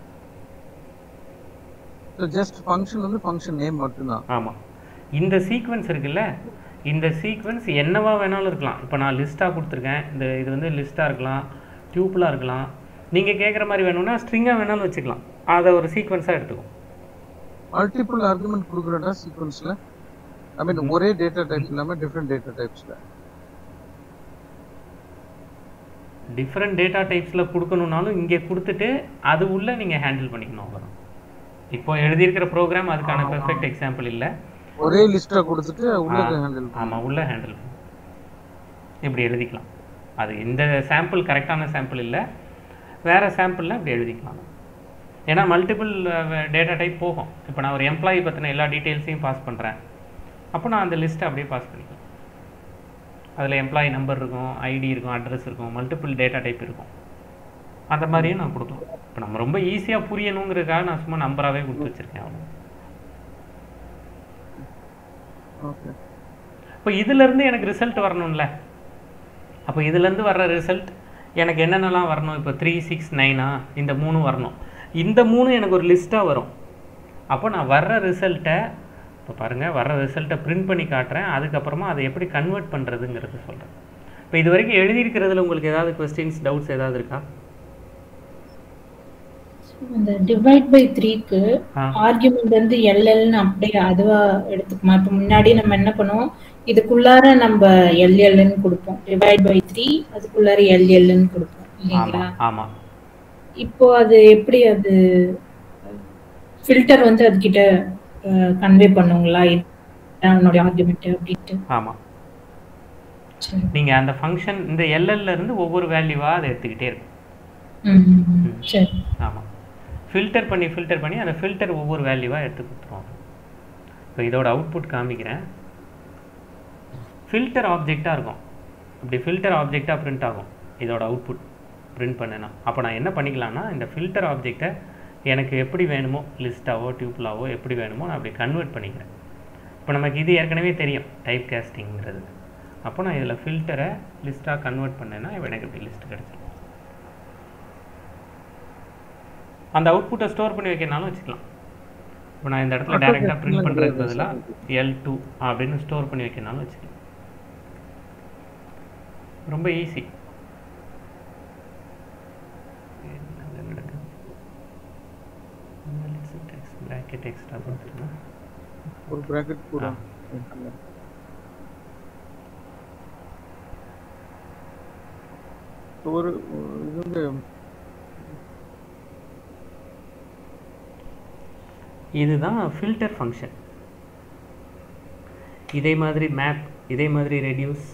ஜஸ்ட் ஃபங்க்ஷன் வந்து ஃபங்க்ஷன் நேம் மட்டும்தான். ஆமாம். இந்த சீக்வன்ஸ் இருக்குல்ல, இந்த சீக்வன்ஸ் என்னவா வேணாலும் இருக்கலாம். இப்போ நான் லிஸ்ட்டாக கொடுத்துருக்கேன், இது வந்து லிஸ்ட்டாக இருக்கலாம், டியூப்பிளாக இருக்கலாம். நீங்கள் கேட்குற மாதிரி வேணும்னா ஸ்ட்ரிங்காக வேணாலும் வச்சுக்கலாம். அதை ஒரு சீக்வன்ஸாக எடுத்துக்கும். மல்டிபிள் ஆர்குமெண்ட் கொடுக்குறதா சீக்வன்ஸில்? ஐ மீன் ஒரே டேட்டா டைப்ஸ் இல்லாமல் டிஃப்ரெண்ட் டேட்டா டைப்ஸில்? டிஃப்ரெண்ட் டேட்டா டைப்ஸில் கொடுக்கணுன்னாலும் இங்கே கொடுத்துட்டு அது உள்ளே நீங்கள் ஹேண்டில் பண்ணிக்கணும். வரும் இப்போ எழுதியிருக்கிற ப்ரோக்ராம் அதுக்கான பெர்ஃபெக்ட் எக்ஸாம்பிள் இல்லை. ஒரே லிஸ்ட்டாக கொடுத்துட்டு உள்ளே ஹேண்டில். ஆமாம், உள்ளே ஹேண்டில் இப்படி எழுதிக்கலாம். அது இந்த சாம்பிள் கரெக்டான சாம்பிள் இல்லை, வேறு சாம்பிளில் இப்படி எழுதிக்கலாம். ஏன்னா மல்டிபிள் டேட்டா டைப் போகும். இப்போ நான் ஒரு எம்ப்ளாயி பற்றின எல்லா டீட்டெயில்ஸையும் பாஸ் பண்ணுறேன், அப்போ நான் அந்த லிஸ்ட்டை அப்படியே பாஸ் பண்ணிக்கலாம். அதில் எம்ப்ளாயி நம்பர் இருக்கும், ஐடி இருக்கும், அட்ரஸ் இருக்கும், மல்டிபிள் டேட்டா டைப் இருக்கும். அந்த மாதிரியும் நான் கொடுக்கலாம். இப்போ நம்ம ரொம்ப ஈஸியாக புரியணுங்கிறதுக்காக நான் சும்மா நம்பராகவே கொடுத்து வச்சுருக்கேன். அவ்வளோ. இப்போ இதிலேருந்து எனக்கு ரிசல்ட் வரணும்ல. அப்போ இதுலேருந்து வர்ற ரிசல்ட் எனக்கு என்னென்னலாம் வரணும்? இப்போ 3, 6, 9 இந்த 3 வரணும். இந்த 3 எனக்கு ஒரு லிஸ்ட்டாக வரும். அப்போ நான் வர்ற ரிசல்ட்டை இப்போ பாருங்கள், வர்ற ரிசல்ட்டை பிரிண்ட் பண்ணி காட்டுறேன். அதுக்கப்புறமா அதை எப்படி கன்வெர்ட் பண்ணுறதுங்கிறது சொல்கிறேன். இப்போ இது வரைக்கும் எழுதியிருக்கிறதுல உங்களுக்கு ஏதாவது கொஸ்டின்ஸ், டவுட்ஸ் ஏதாவது இருக்கா? இந்த டிவைட் பை 3க்கு ஆர்குமெண்ட் வந்து எல்எல்னு அப்படியே அதுவா எடுத்துக்குமா? இப்போ முன்னாடி நம்ம என்ன பண்ணுவோம், இதுக்குள்ளார நம்ம எல்எல்னு கொடுப்போம். டிவைட் பை 3 அதுக்குள்ளார எல்எல்னு கொடுப்போம் இல்லைங்களா? ஆமாம். இப்போ அது எப்படி, அது ஃபில்டர் வந்து அதுக்கிட்ட கன்வே பண்ணுங்களா என்னோட ஆர்குமெண்ட் அப்படின்ட்டு? ஆமாம். நீங்கள் அந்த ஃபங்க்ஷன் இந்த எல்எல்ல இருந்து ஒவ்வொரு வேல்யூவாக அதை எடுத்துக்கிட்டே இருக்கும். சரி. ஆமாம். ஃபில்டர் பண்ணி அந்த ஃபில்டர் ஒவ்வொரு வேல்யூவாக எடுத்து கொடுத்துருவாங்க. இப்போ இதோட அவுட்புட் காமிக்கிறேன். ஃபில்டர் ஆப்ஜெக்டாக இருக்கும். அப்படி ஃபில்டர் ஆப்ஜெக்டாக பிரிண்ட் ஆகும். இதோட அவுட்புட் பிரிண்ட் பண்ணேன்னா அப்போ நான் என்ன பண்ணிக்கலாம்னா, இந்த ஃபில்டர் ஆப்ஜெக்டை எனக்கு எப்படி வேணுமோ, லிஸ்ட்டாவோ டியூப்லாவோ எப்படி வேணுமோ நான் அப்படி கன்வெர்ட் பண்ணிக்கிறேன். இப்போ நமக்கு இது ஏற்கனவே தெரியும், டைப் காஸ்டிங்கிறது. அப்போ நான் இதில் ஃபில்டரை லிஸ்ட்டாக கன்வெர்ட் பண்ணேன்னா எனக்கு இப்படி லிஸ்ட் கிடச்சிடும். அந்த அவுட்புட்டை ஸ்டோர் பண்ணி வைக்கிறனாலும் வச்சுக்கலாம். இப்போ நான் இந்த இடத்துல டைரெக்டாக பிரிண்ட் பண்ணுறதுக்கு பதிலாக L2 அப்படின்னு ஸ்டோர் பண்ணி வைக்கிறனாலும் வச்சுக்கலாம். ரொம்ப ஈஸி. பிராக்கெட் எக்ஸ்ட்ரா கொடுத்துருங்க. ஒரு பிராக்கெட் கூட ஒரு இது இதுதான் ஃபில்டர் ஃபங்க்ஷன். இதே மாதிரி மேப், இதே மாதிரி ரெடியூஸ்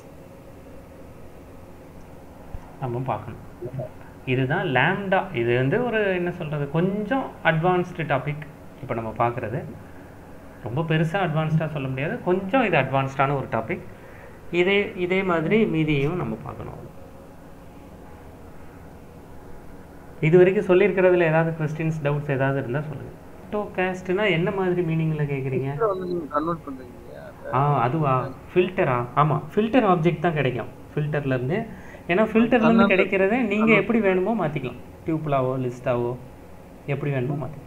நம்ம பார்க்கணும். இதுதான் லாம்டா. இது வந்து ஒரு என்ன சொல்கிறது, கொஞ்சம் அட்வான்ஸ்டு டாபிக். இப்போ நம்ம பார்க்குறது ரொம்ப பெருசாக அட்வான்ஸ்டாக சொல்ல முடியாது, கொஞ்சம் இது அட்வான்ஸ்டான ஒரு டாபிக். இதே மாதிரி மீதியையும் நம்ம பார்க்கணும். இது வரைக்கும் சொல்லியிருக்கிறதுல ஏதாவது கொஸ்டின்ஸ், டவுட்ஸ் ஏதாவது இருந்தால் சொல்லுங்கள். ஆட்டோகாஸ்ட்னா என்ன மாதிரி மீனிங்கில் கேட்குறீங்க? அதுவா? ஃபில்டரா? ஆமாம், ஃபில்டர் ஆப்ஜெக்ட் தான் கிடைக்கும் ஃபில்டர்லேருந்து. ஏன்னா ஃபில்டர்லேருந்து கிடைக்கிறத நீங்கள் எப்படி வேணுமோ மாற்றிக்கலாம். டியூப்லாவோ லிஸ்ட்டாவோ எப்படி வேணுமோ மாற்றிக்கலாம்.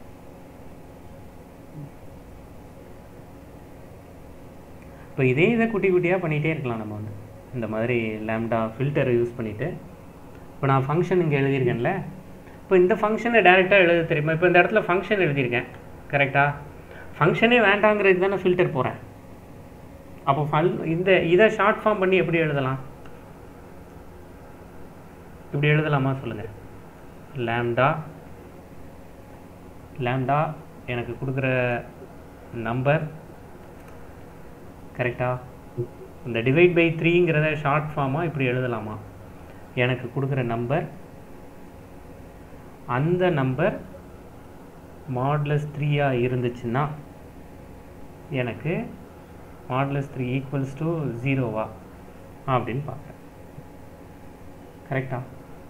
இப்போ இதை குட்டி குட்டியாக பண்ணிகிட்டே இருக்கலாம் நம்ம வந்து. இந்த மாதிரி லாம்டா ஃபில்டரை யூஸ் பண்ணிவிட்டு, இப்போ நான் ஃபங்க்ஷன் இங்கே எழுதியிருக்கேன்ல, இப்போ இந்த ஃபங்க்ஷனை டேரெக்டாக எழுத தெரியுமா? இப்போ இந்த இடத்துல ஃபங்க்ஷன் எழுதியிருக்கேன், கரெக்டாக? ஃபங்க்ஷனே வேண்டாங்கிறது தானே ஃபில்டர் போகிறேன். அப்போ இதை ஷார்ட் ஃபார்ம் பண்ணி எப்படி எழுதலாம்? இப்படி எழுதலாமா சொல்லுங்கள். லாம்டா எனக்கு கொடுக்குற நம்பர், கரெக்டா? இந்த டிவைட் பை 3ங்கிறத ஷார்ட் ஃபார்மாக இப்படி எழுதலாமா? எனக்கு கொடுக்குற நம்பர் அந்த நம்பர் மாடுலஸ் 3 இருந்துச்சுன்னா எனக்கு மாடுலஸ் 3 ஈக்குவல்ஸ் டு 0 அப்படின்னு பார்க்குறேன். கரெக்டா?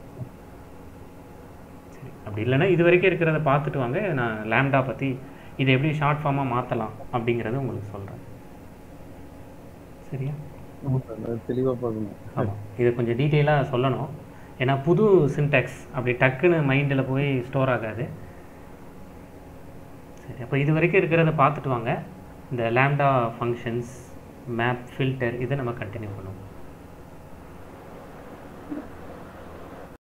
சரி, அப்படி இல்லைன்னா இது வரைக்கும் இருக்கிறத பார்த்துட்டு வாங்க. நான் லேம்டா பற்றி இதை எப்படி ஷார்ட் ஃபார்மாக மாற்றலாம் அப்படிங்கிறத உங்களுக்கு சொல்கிறேன். சரியா? தெளிவாக பார்க்கணும். ஆமாம், இதை கொஞ்சம் டீட்டெயிலாக சொல்லணும். ஏன்னா புது சின்டாக்ஸ் அப்படி டக்குன்னு மைண்டில் போய் ஸ்டோர் ஆகாது. சரி, அப்போ இது வரைக்கும் இருக்கிறத பார்த்துட்டு வாங்க. இந்த லேம்டா ஃபங்க்ஷன்ஸ், மேப், ஃபில்டர் இதை நம்ம கண்டினியூ பண்ணுவோம்.